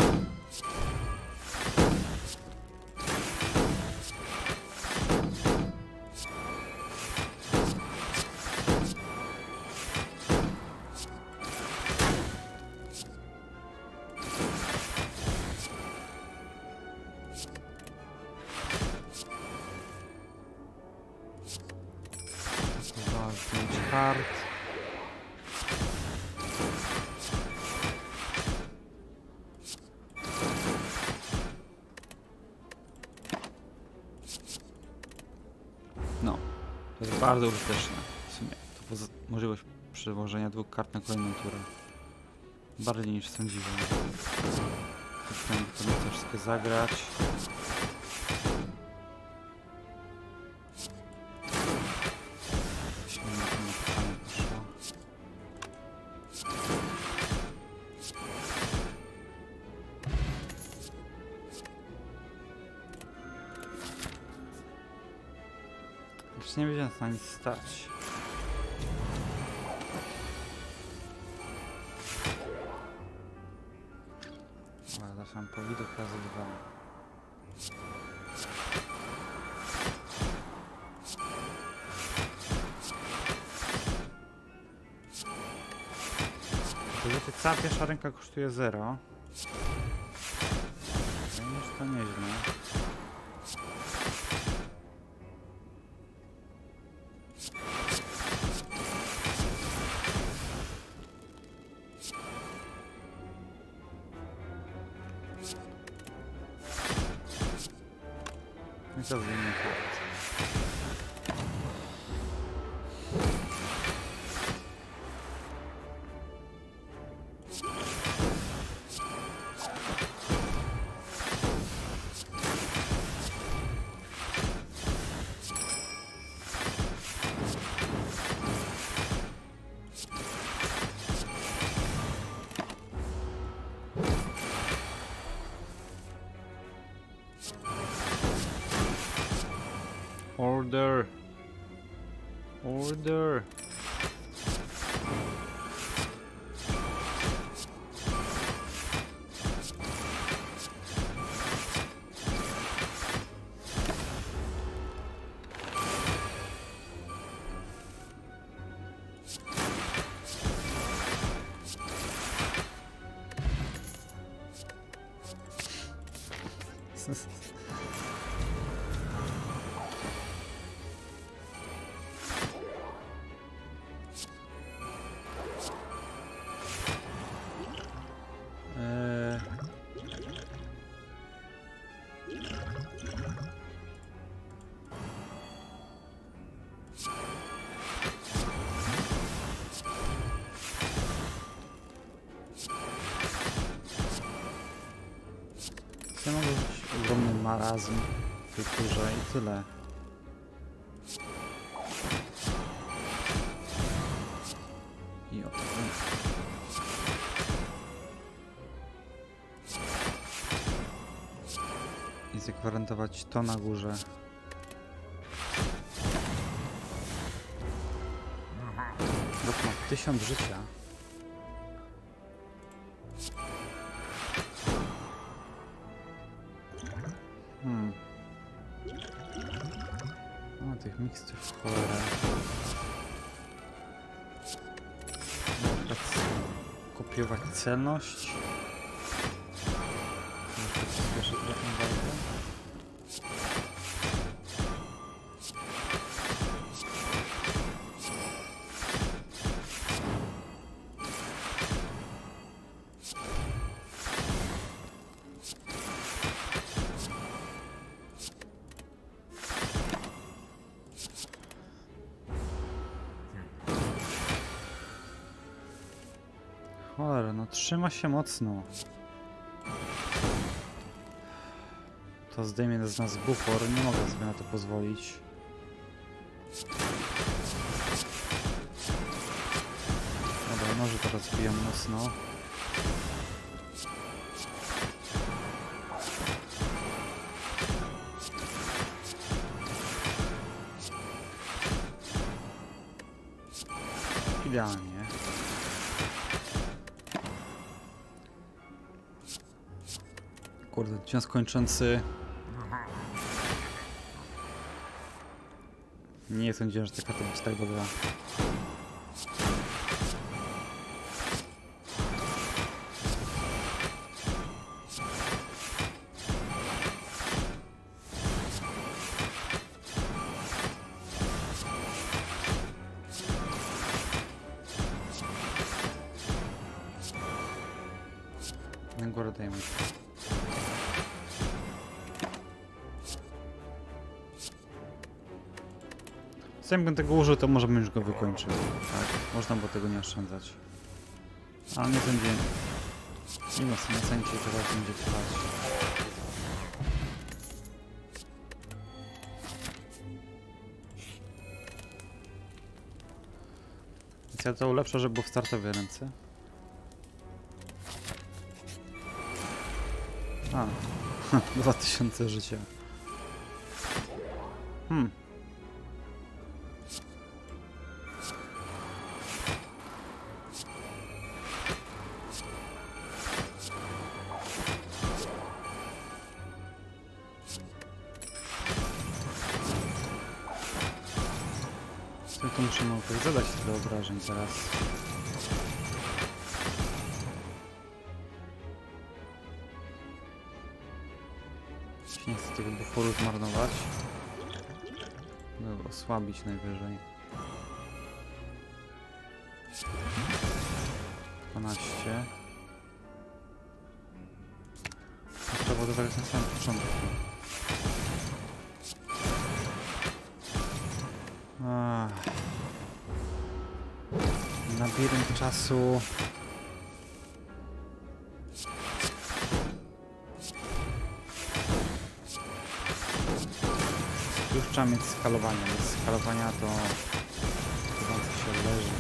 Kart. No, to jest bardzo użyteczne w sumie. To możliwość przełożenia 2 kart na kolejną turę. Bardziej niż sądziłem. Chciałem to wszystko zagrać. Już nie wiedziałem, co na nic stać. Ale zaczynam po widok razy 2. Wiecie, cała pierwsza ręka kosztuje 0. Już to nieźle. I to zmienię. Order. Order. Ja mogę być ogromny marazm w tej turze i tyle. I oto. I zagwarantować to na górze. Rok ma 1000 życia. O, tych mikstur w cholerę. Kopiować celność. Przyspieszę trochę walkę. Cholera, no trzyma się mocno. To zdejmie z nas bufor, nie mogę sobie na to pozwolić. Dobra, noże teraz biją mocno. Idealnie. Kurde, ciąg kończący. Nie sądziłem, że taka to być tak dobra. Na górę dajemy. Zanim tego użył, to może bym już go wykończył. Tak, można było tego nie oszczędzać. Ale nie będzie. Nie ma sensu, teraz będzie trwać. Więc ja to ulepszę, żeby było w startowej ręce. A, 2000 życia. To muszę mu zadać tyle obrażeń zaraz. Nie chcę tego buforu zmarnować. Dobra, osłabić najwyżej. 12. to zagrać na samym początku. Labirynt czasu. Już trzeba mieć skalowanie. Bez skalowania to chyba się leży.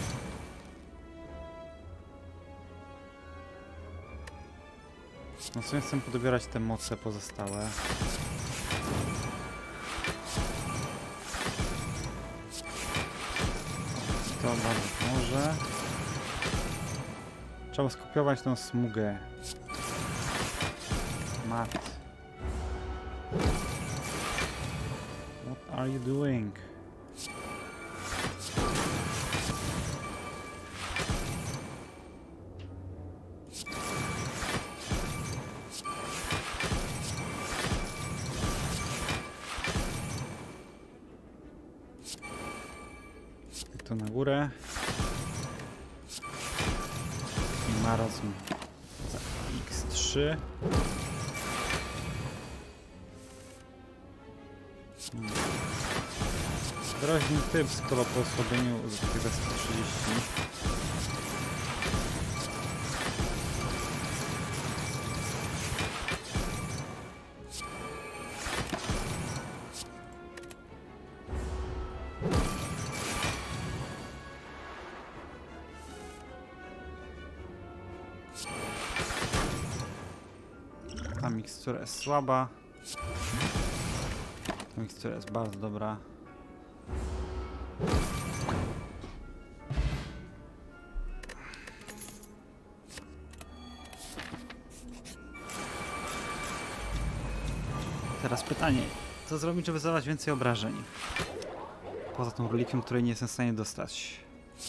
No w sumie chcę podobierać te moce pozostałe. To bardzo pomoże. Trzeba skopiować tą smugę. Mat. What are you doing? To na górę. I marazm za X3. Groźny typ, skoro po osłabieniu uzyskuje 130. Ta mikstura jest słaba. Ta mikstura jest bardzo dobra. Teraz pytanie, co zrobić, żeby zadawać więcej obrażeń? Poza tą relikwią, której nie jestem w stanie dostać.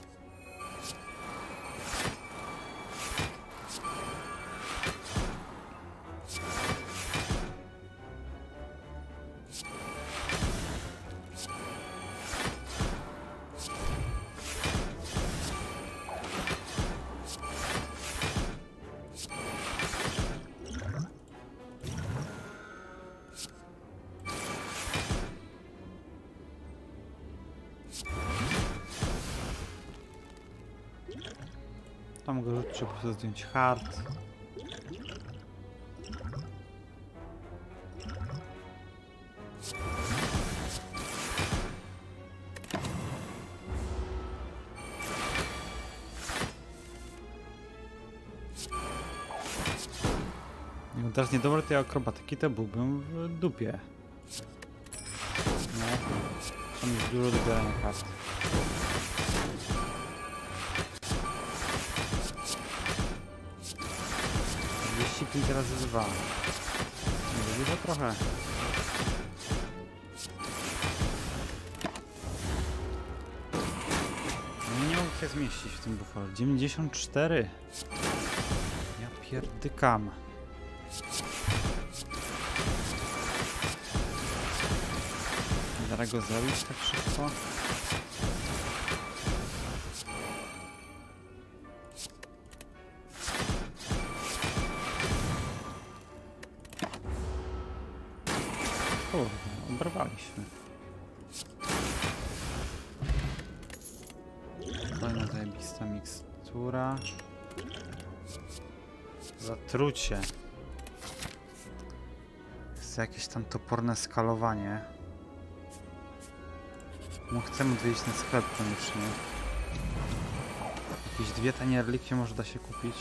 Tam mogę rzucić, po prostu zdjąć hard. Jakbym teraz nie dobrał tej akrobatyki, to byłbym w dupie. No, tam jest dużo dobierania kart. 5 razy 2. Nie dużo trochę. Nie mogę się zmieścić w tym buforze. 94. Ja pierdykam. Nie da go zrobić tak szybko. Oberwaliśmy. Kolejna zajebista mikstura. Zatrucie. Chcę jakieś tam toporne skalowanie. No chcemy odwiedzić ten sklep koniecznie. Jakieś dwie tanie relikwie może da się kupić.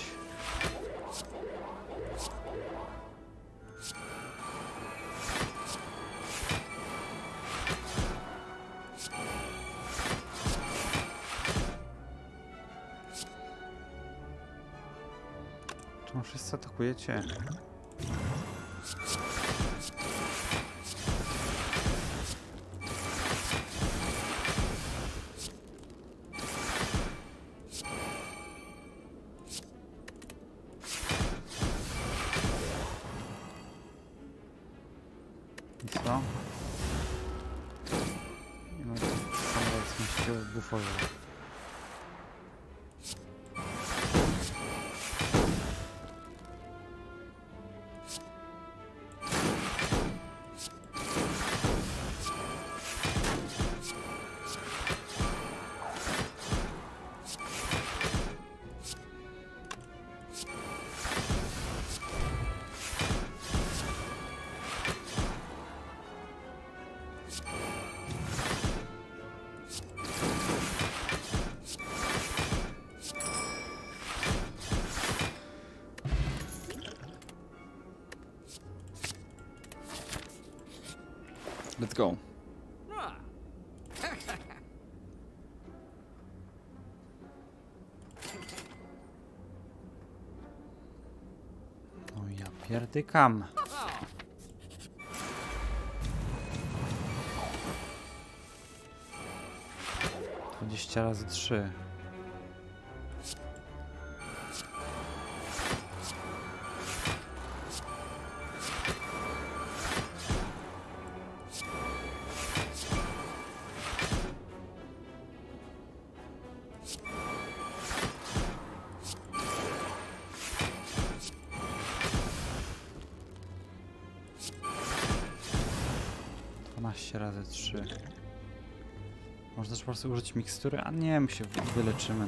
Czemu wszyscy atakujecie? I co? No to samolot zmieścił w buforze. Let's go. No ja pierdykam. 20 razy 3. Razy 3. Można też po prostu użyć mikstury, a nie, my się wyleczymy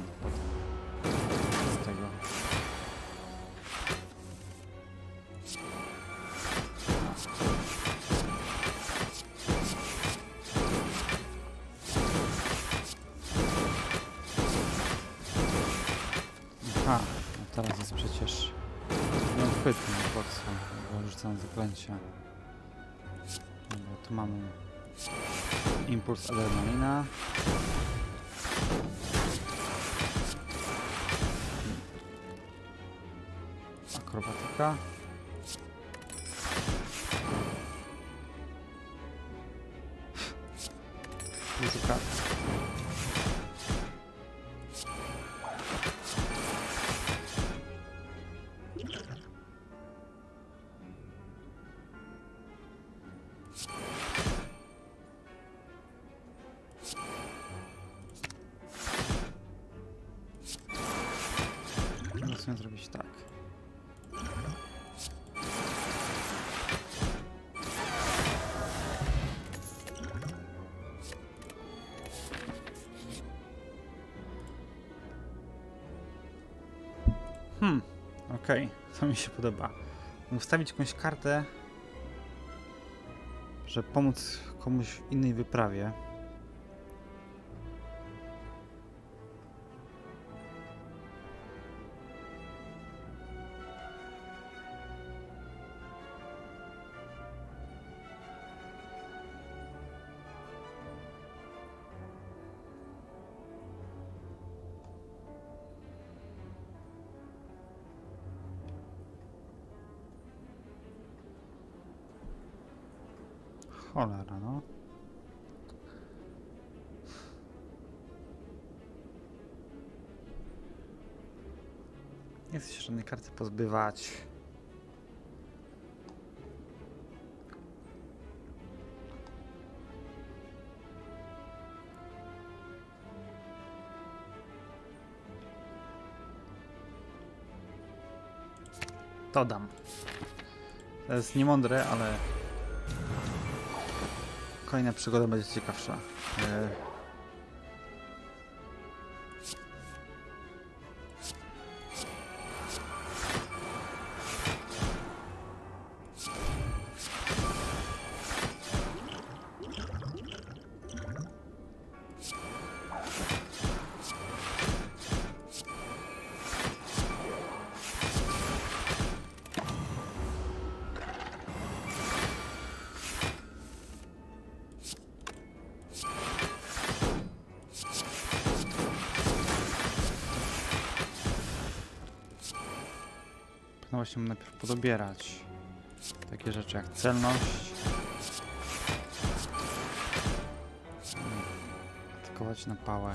z tego. Aha, no teraz jest przecież nieuchwytny boksem, bo rzucam zaklęcia. Dobra, tu mamy impuls adrenalina. Akrobatyka. Muzyka. Musimy zrobić tak. Okej, to mi się podoba. Ustawić jakąś kartę, żeby pomóc komuś w innej wyprawie. Cholera, no. Nie chcę się żadnej karty pozbywać. To dam. To jest niemądre, ale kolejna przygoda będzie ciekawsza. No właśnie, najpierw podobierać takie rzeczy jak celność, atakować na pałę.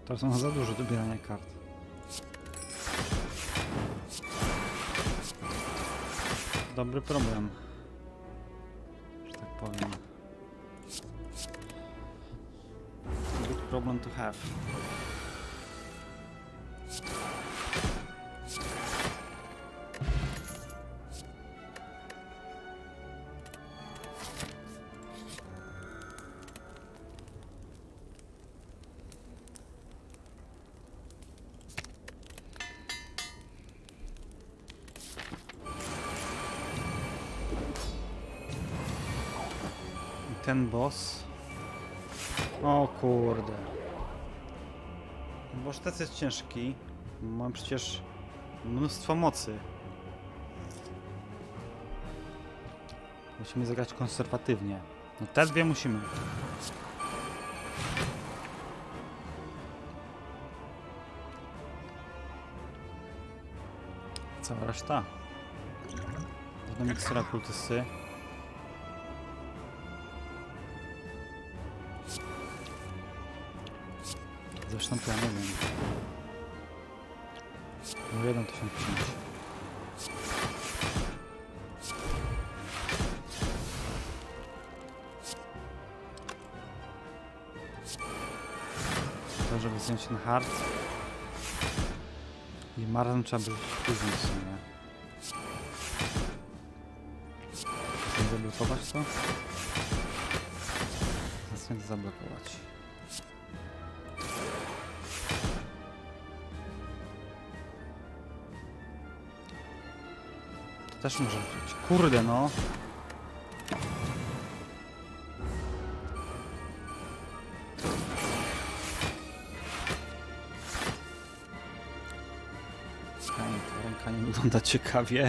To są za dużo dobierania kart. Dobry problem, że tak powiem. Good problem to have. Ten boss. O kurde. Boss ten jest ciężki. Mam przecież mnóstwo mocy. Musimy zagrać konserwatywnie. No te dwie musimy. Cała reszta. Do mikstura kultysty. Zresztą to ja nie wiem. No 1005. To, żeby zdjąć ten hard. I Marlon trzeba być później w sumie. Chcę zablokować to? Chcę to zablokować. Też może być. Kurde no. Ta ręka nie wygląda ciekawie.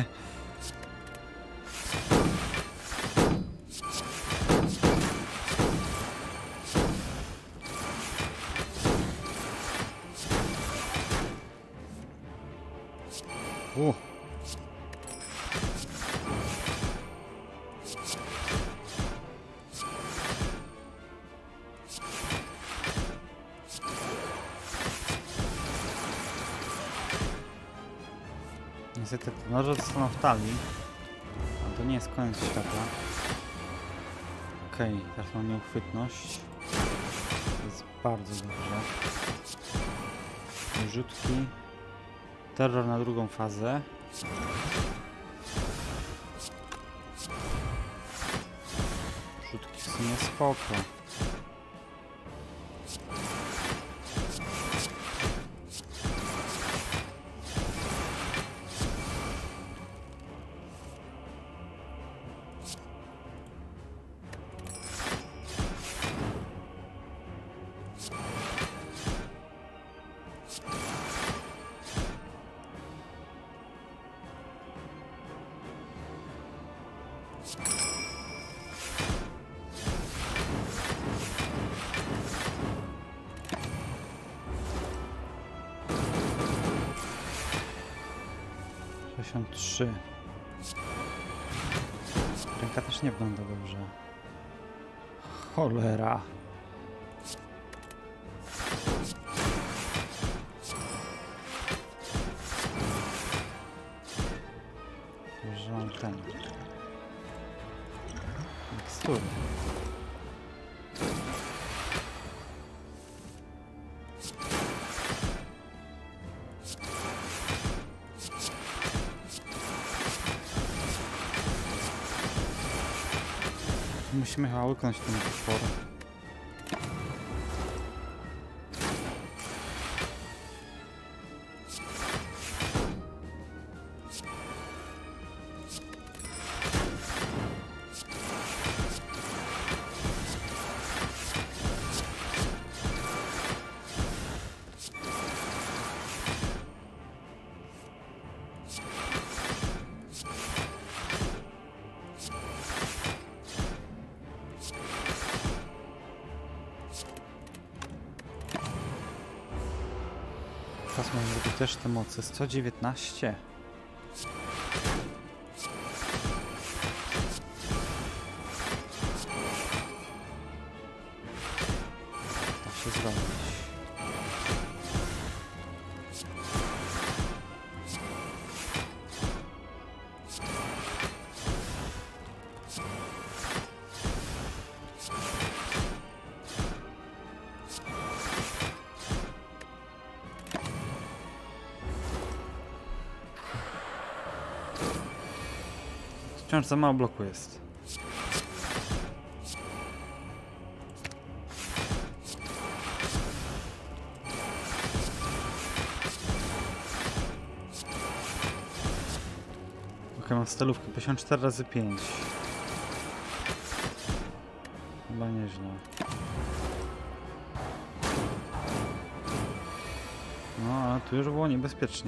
Niestety noże zostaną w talii, a to nie jest koniec świata. Okej, teraz mam nieuchwytność. To jest bardzo dobrze. Rzutki. Terror na drugą fazę. Rzutki w sumie spoko. Trzy. Ręka też nie wygląda dobrze. Cholera. Że mam ten. Mikstury. Musimy chyba łyknąć ten potwór. Teraz mamy zrobić też te moce. 119. Da się zrobić. Wciąż za mało bloku jest. Okej, mam stalówkę. 54 razy 5. Chyba nieźle. No, ale tu już było niebezpiecznie.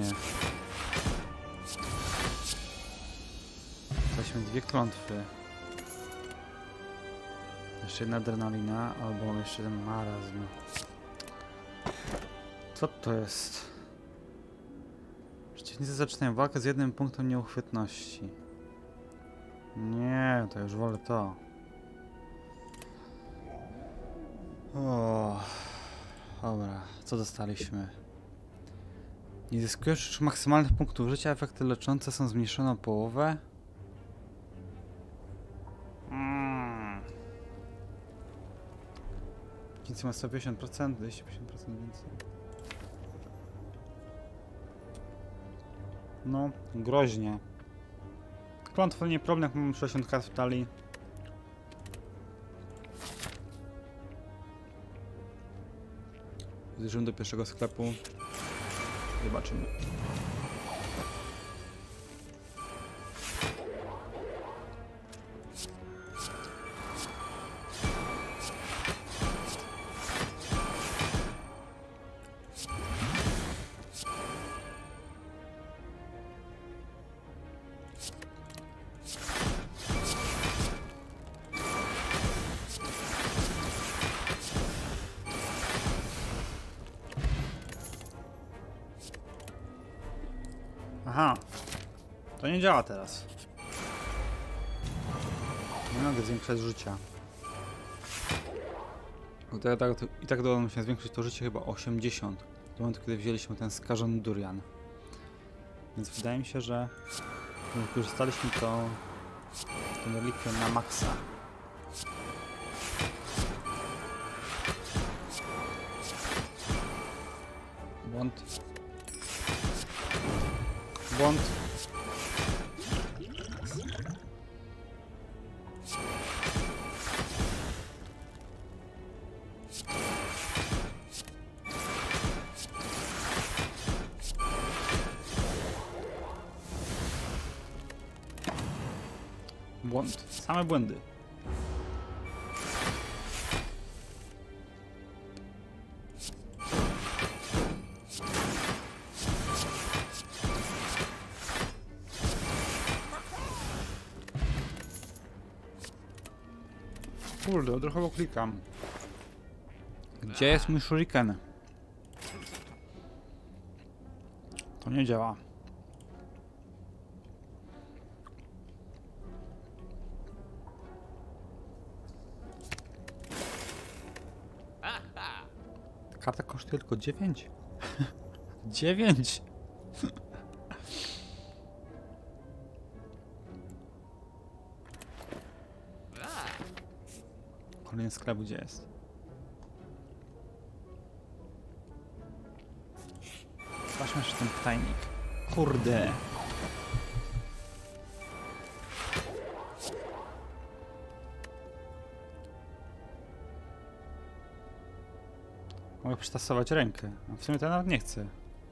Weźmy 2 klątwy. Jeszcze jedna adrenalina, albo jeszcze jeden marazm. Co to jest? Przeciwnicy zaczynają walkę z 1 punktem nieuchwytności. Nie, to już wolę to. O, dobra, co dostaliśmy? Nie zyskujesz już maksymalnych punktów życia, efekty leczące są zmniejszone o połowę. Nic ma 150%, 250% więcej. No, groźnie. Klątwa nie problem, jak mam 60 kart w talii. Zbliżymy do pierwszego sklepu. Zobaczymy. Aha, to nie działa teraz. Nie mogę zwiększać życia. I tak udało nam się zwiększyć to życie chyba 80. Do momentu, kiedy wzięliśmy ten skażony durian. Więc wydaje mi się, że wykorzystaliśmy tą relikwię na maksa. Błąd. Błąd. Błąd. Same błędy. Kurde, odruchowo klikam. Gdzie jest mój shuriken? To nie działa. Karta kosztuje tylko 9? 9! Kolejny sklep gdzie jest? Zobaczmy jeszcze ten tajnik. Kurde! Mogę przetasować rękę, a w sumie to ja nawet nie chcę.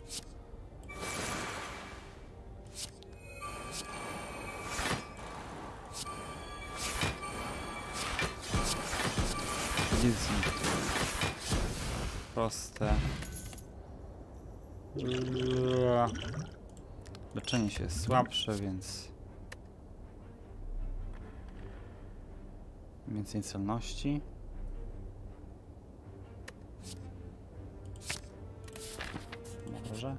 Proste. Leczenie się jest słabsze, więc więcej celności. Może.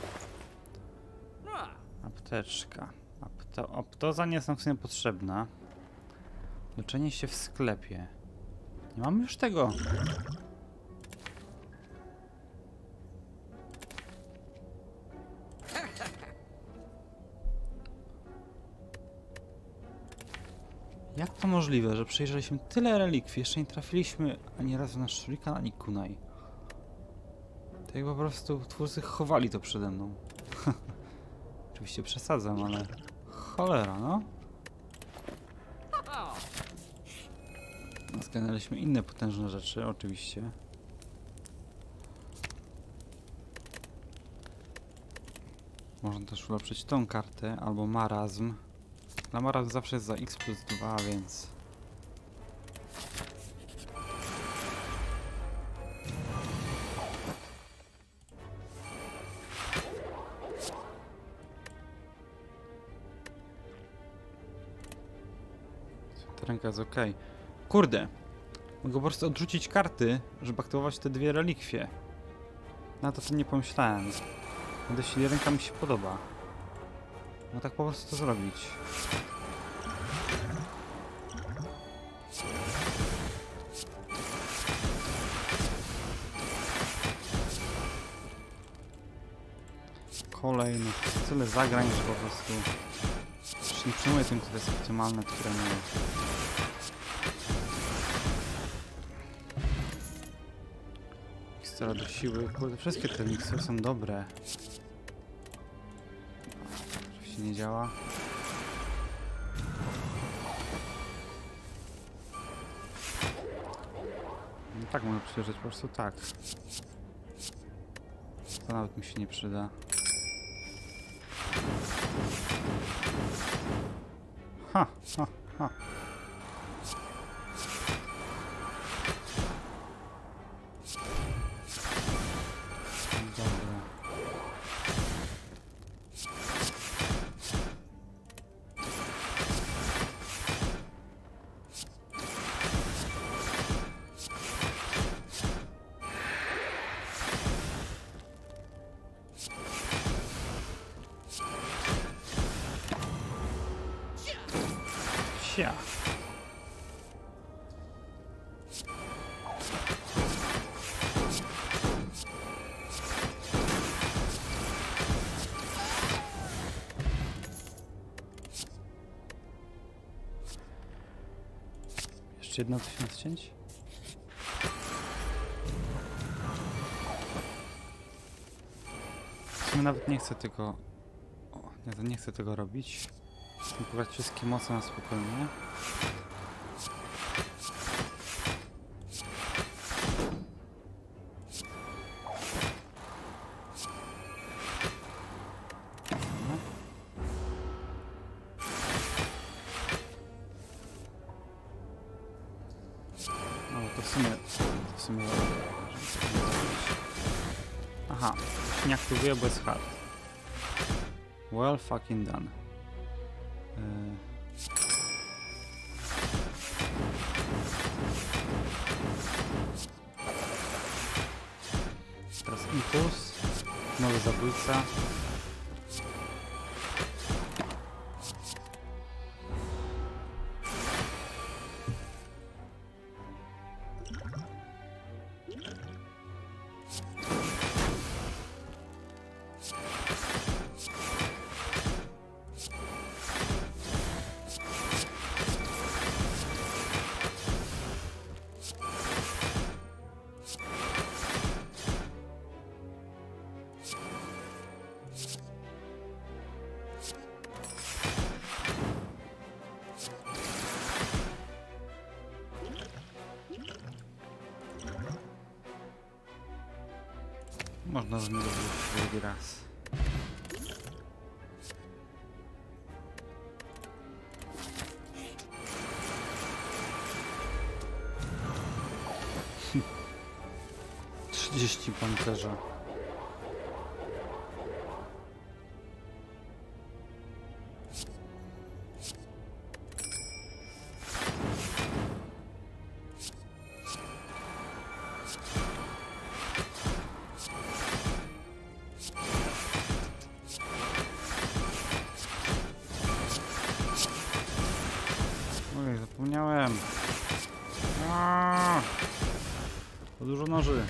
Apteczka. Aptoza nie jest nam w sumie potrzebna. Leczenie się w sklepie. Nie mamy już tego. Jak to możliwe, że przejrzeliśmy tyle relikwii, jeszcze nie trafiliśmy ani razu na shuriken, ani kunai. Tak jak po prostu twórcy chowali to przede mną. Oczywiście przesadzam, ale cholera, no. Zgarnęliśmy inne potężne rzeczy, oczywiście. Można też ulepszyć tą kartę, albo marazm. Na marazm zawsze jest za x+2, więc... Ta ręka jest ok. Kurde! Mogę po prostu odrzucić karty, żeby aktywować te dwie relikwie. Na to nie pomyślałem. Jeśli ręka mi się podoba. No tak po prostu to zrobić. Kolejny. Tyle zagrań, że po prostu... Już nie przyjmuję tym, które jest optymalne, które nie... Mikstura do siły. Kurde, wszystkie te mikstury są dobre. Oczywiście nie działa. No tak mogę przyjeżdżać po prostu tak. To nawet mi się nie przyda. Ha, ha, ha. Dobra. Sia. Jeszcze jedno 1000 cięć? W sumie nawet nie chcę tego... O, nie chcę tego robić. Chcę pobrać wszystkie moce na spokojnie. No to w sumie... Aha, to się nie aktywuje, bo jest hard. Well fucking done. Teraz impuls. Nowy zabójca. Można zmienić drugi raz. Hm. 30 pancerza. Oj, zapomniałem. To dużo noży.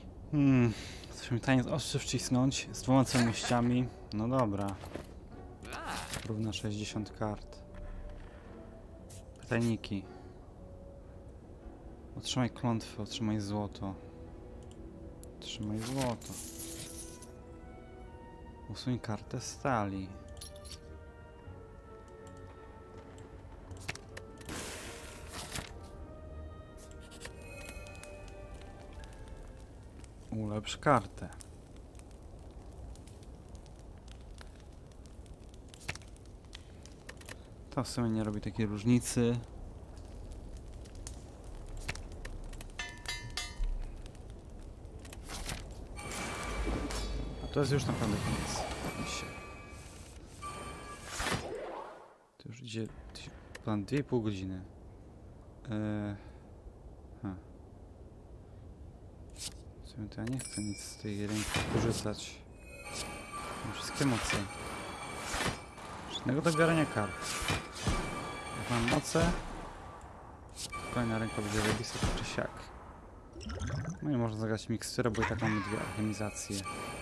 Coś mi taniec ostrzy wcisnąć z 2 celnościami. No dobra. równa 60 kart. Pytajniki. Otrzymaj klątwę, otrzymaj złoto. Otrzymaj złoto. Usuń kartę stali. Ulepsz kartę. To w sumie nie robi takiej różnicy. A to jest już naprawdę koniec. To już idzie ponad 2,5 godziny. W sumie to ja nie chcę nic z tej ręki korzystać. Mam wszystkie moce. Żadnego dobierania kart. Jak mam moce, kolejna ręka będzie zajebista czy siak. No i można zagrać miksturę, bo i tak mamy 2 alchemizacje.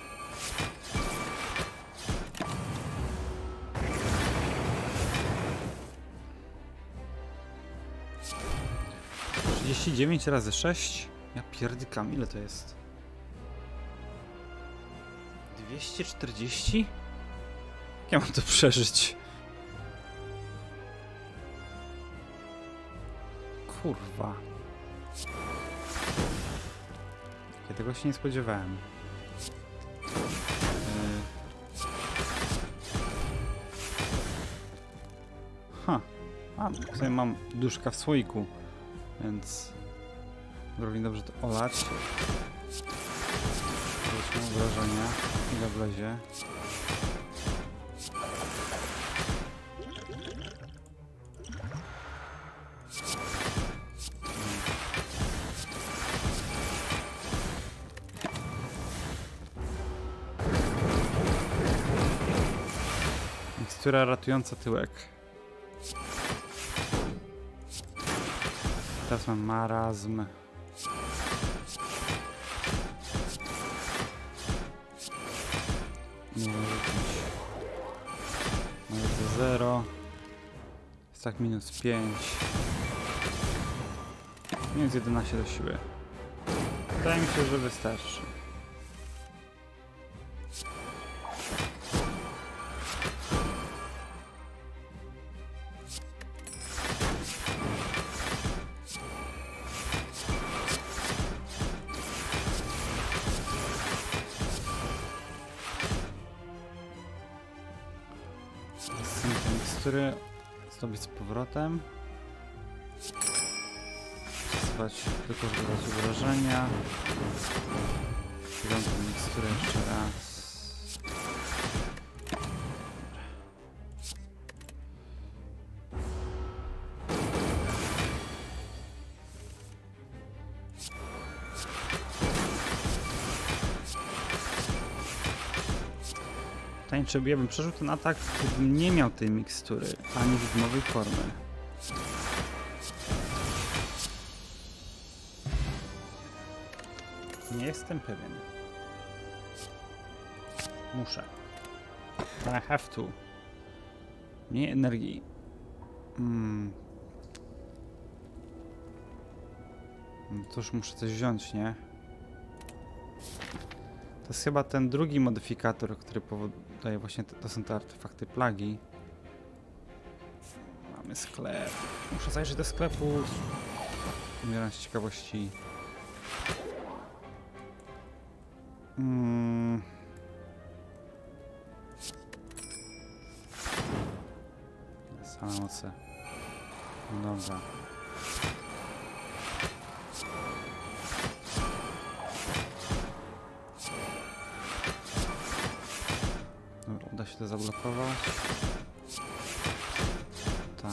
...39 razy 6? Ja pierdykam, ile to jest? 240? Jak ja mam to przeżyć? Kurwa. Ja tego się nie spodziewałem. A, tutaj mam duszka w słoiku, więc równie dobrze to olać. Zobaczmy wrażenia, ile wlezie. Mikstura ratująca tyłek. Teraz mam marazm. Nie wiem, minus 0. Jest tak minus 5. Minus 11 do siły. Wydaje mi się, że wystarczy. Który zdobyć z powrotem. Stosować tylko, żeby dać wrażenia. Wyglądam miksturę jeszcze raz. Pytanie, czy ja bym przeżył ten atak, gdybym nie miał tej mikstury, ani w nowej formy. Nie jestem pewien. Muszę. I have to. Mniej energii. To już muszę coś wziąć, nie? To jest chyba ten drugi modyfikator, który powoduje właśnie, to są te artefakty plagi. Mamy sklep. Muszę zajrzeć do sklepu. Umieram z ciekawości. Same moce. Dobra. Dobra, uda się to zablokować. Tak.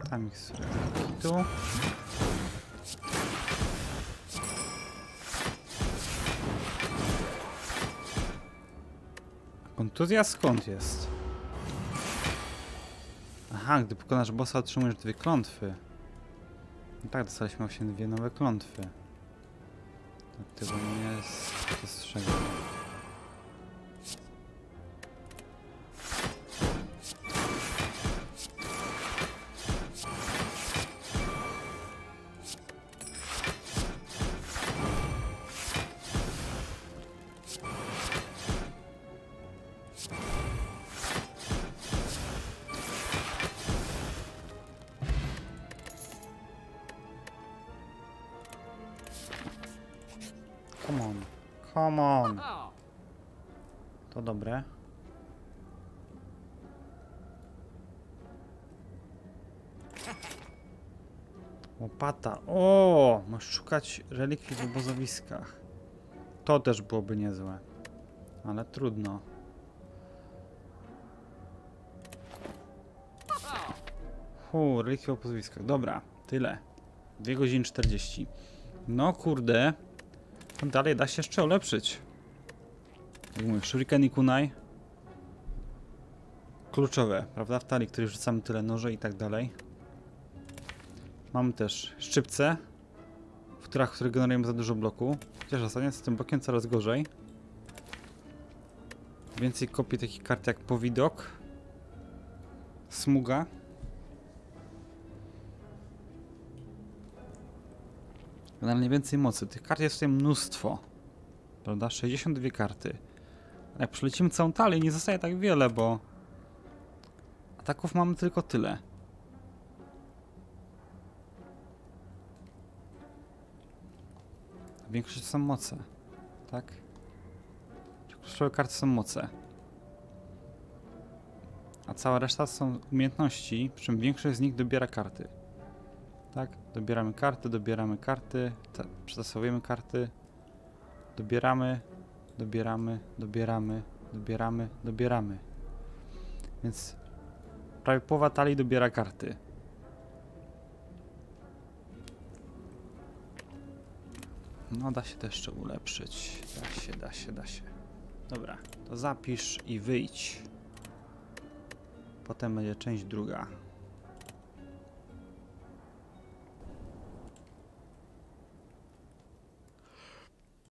Tam ich sobie tu. Kontuzja skąd jest? Aha, gdy pokonasz bossa, otrzymujesz 2 klątwy. No tak, dostaliśmy właśnie 2 nowe klątwy. Tego nie dostrzegam. Come on. Come on. To dobre. Łopata. O! Możesz szukać relikwii w obozowiskach. To też byłoby niezłe. Ale trudno. Relikwii w obozowiskach. Dobra. Tyle. 2 godziny 40. No kurde. Dalej da się jeszcze ulepszyć. Jak mówię, shuriken i kunai. Kluczowe, prawda? W talii, której rzucamy tyle noże i tak dalej. Mamy też szczypce, w których generujemy za dużo bloku. Chociaż ostatnio z tym blokiem coraz gorzej. Więcej kopii takich kart jak powidok. Smuga. Generalnie więcej mocy. Tych kart jest tutaj mnóstwo. Prawda? 62 karty. Jak przelecimy całą talię, nie zostaje tak wiele, bo ataków mamy tylko tyle. Większość to są moce. Tak? Kluczowe karty są moce. A cała reszta są umiejętności, przy czym większość z nich dobiera karty. Tak? Dobieramy karty, przetasowujemy karty, dobieramy. Więc prawie połowa talii dobiera karty. No da się to jeszcze ulepszyć. Da się. Dobra, to zapisz i wyjdź. Potem będzie część druga.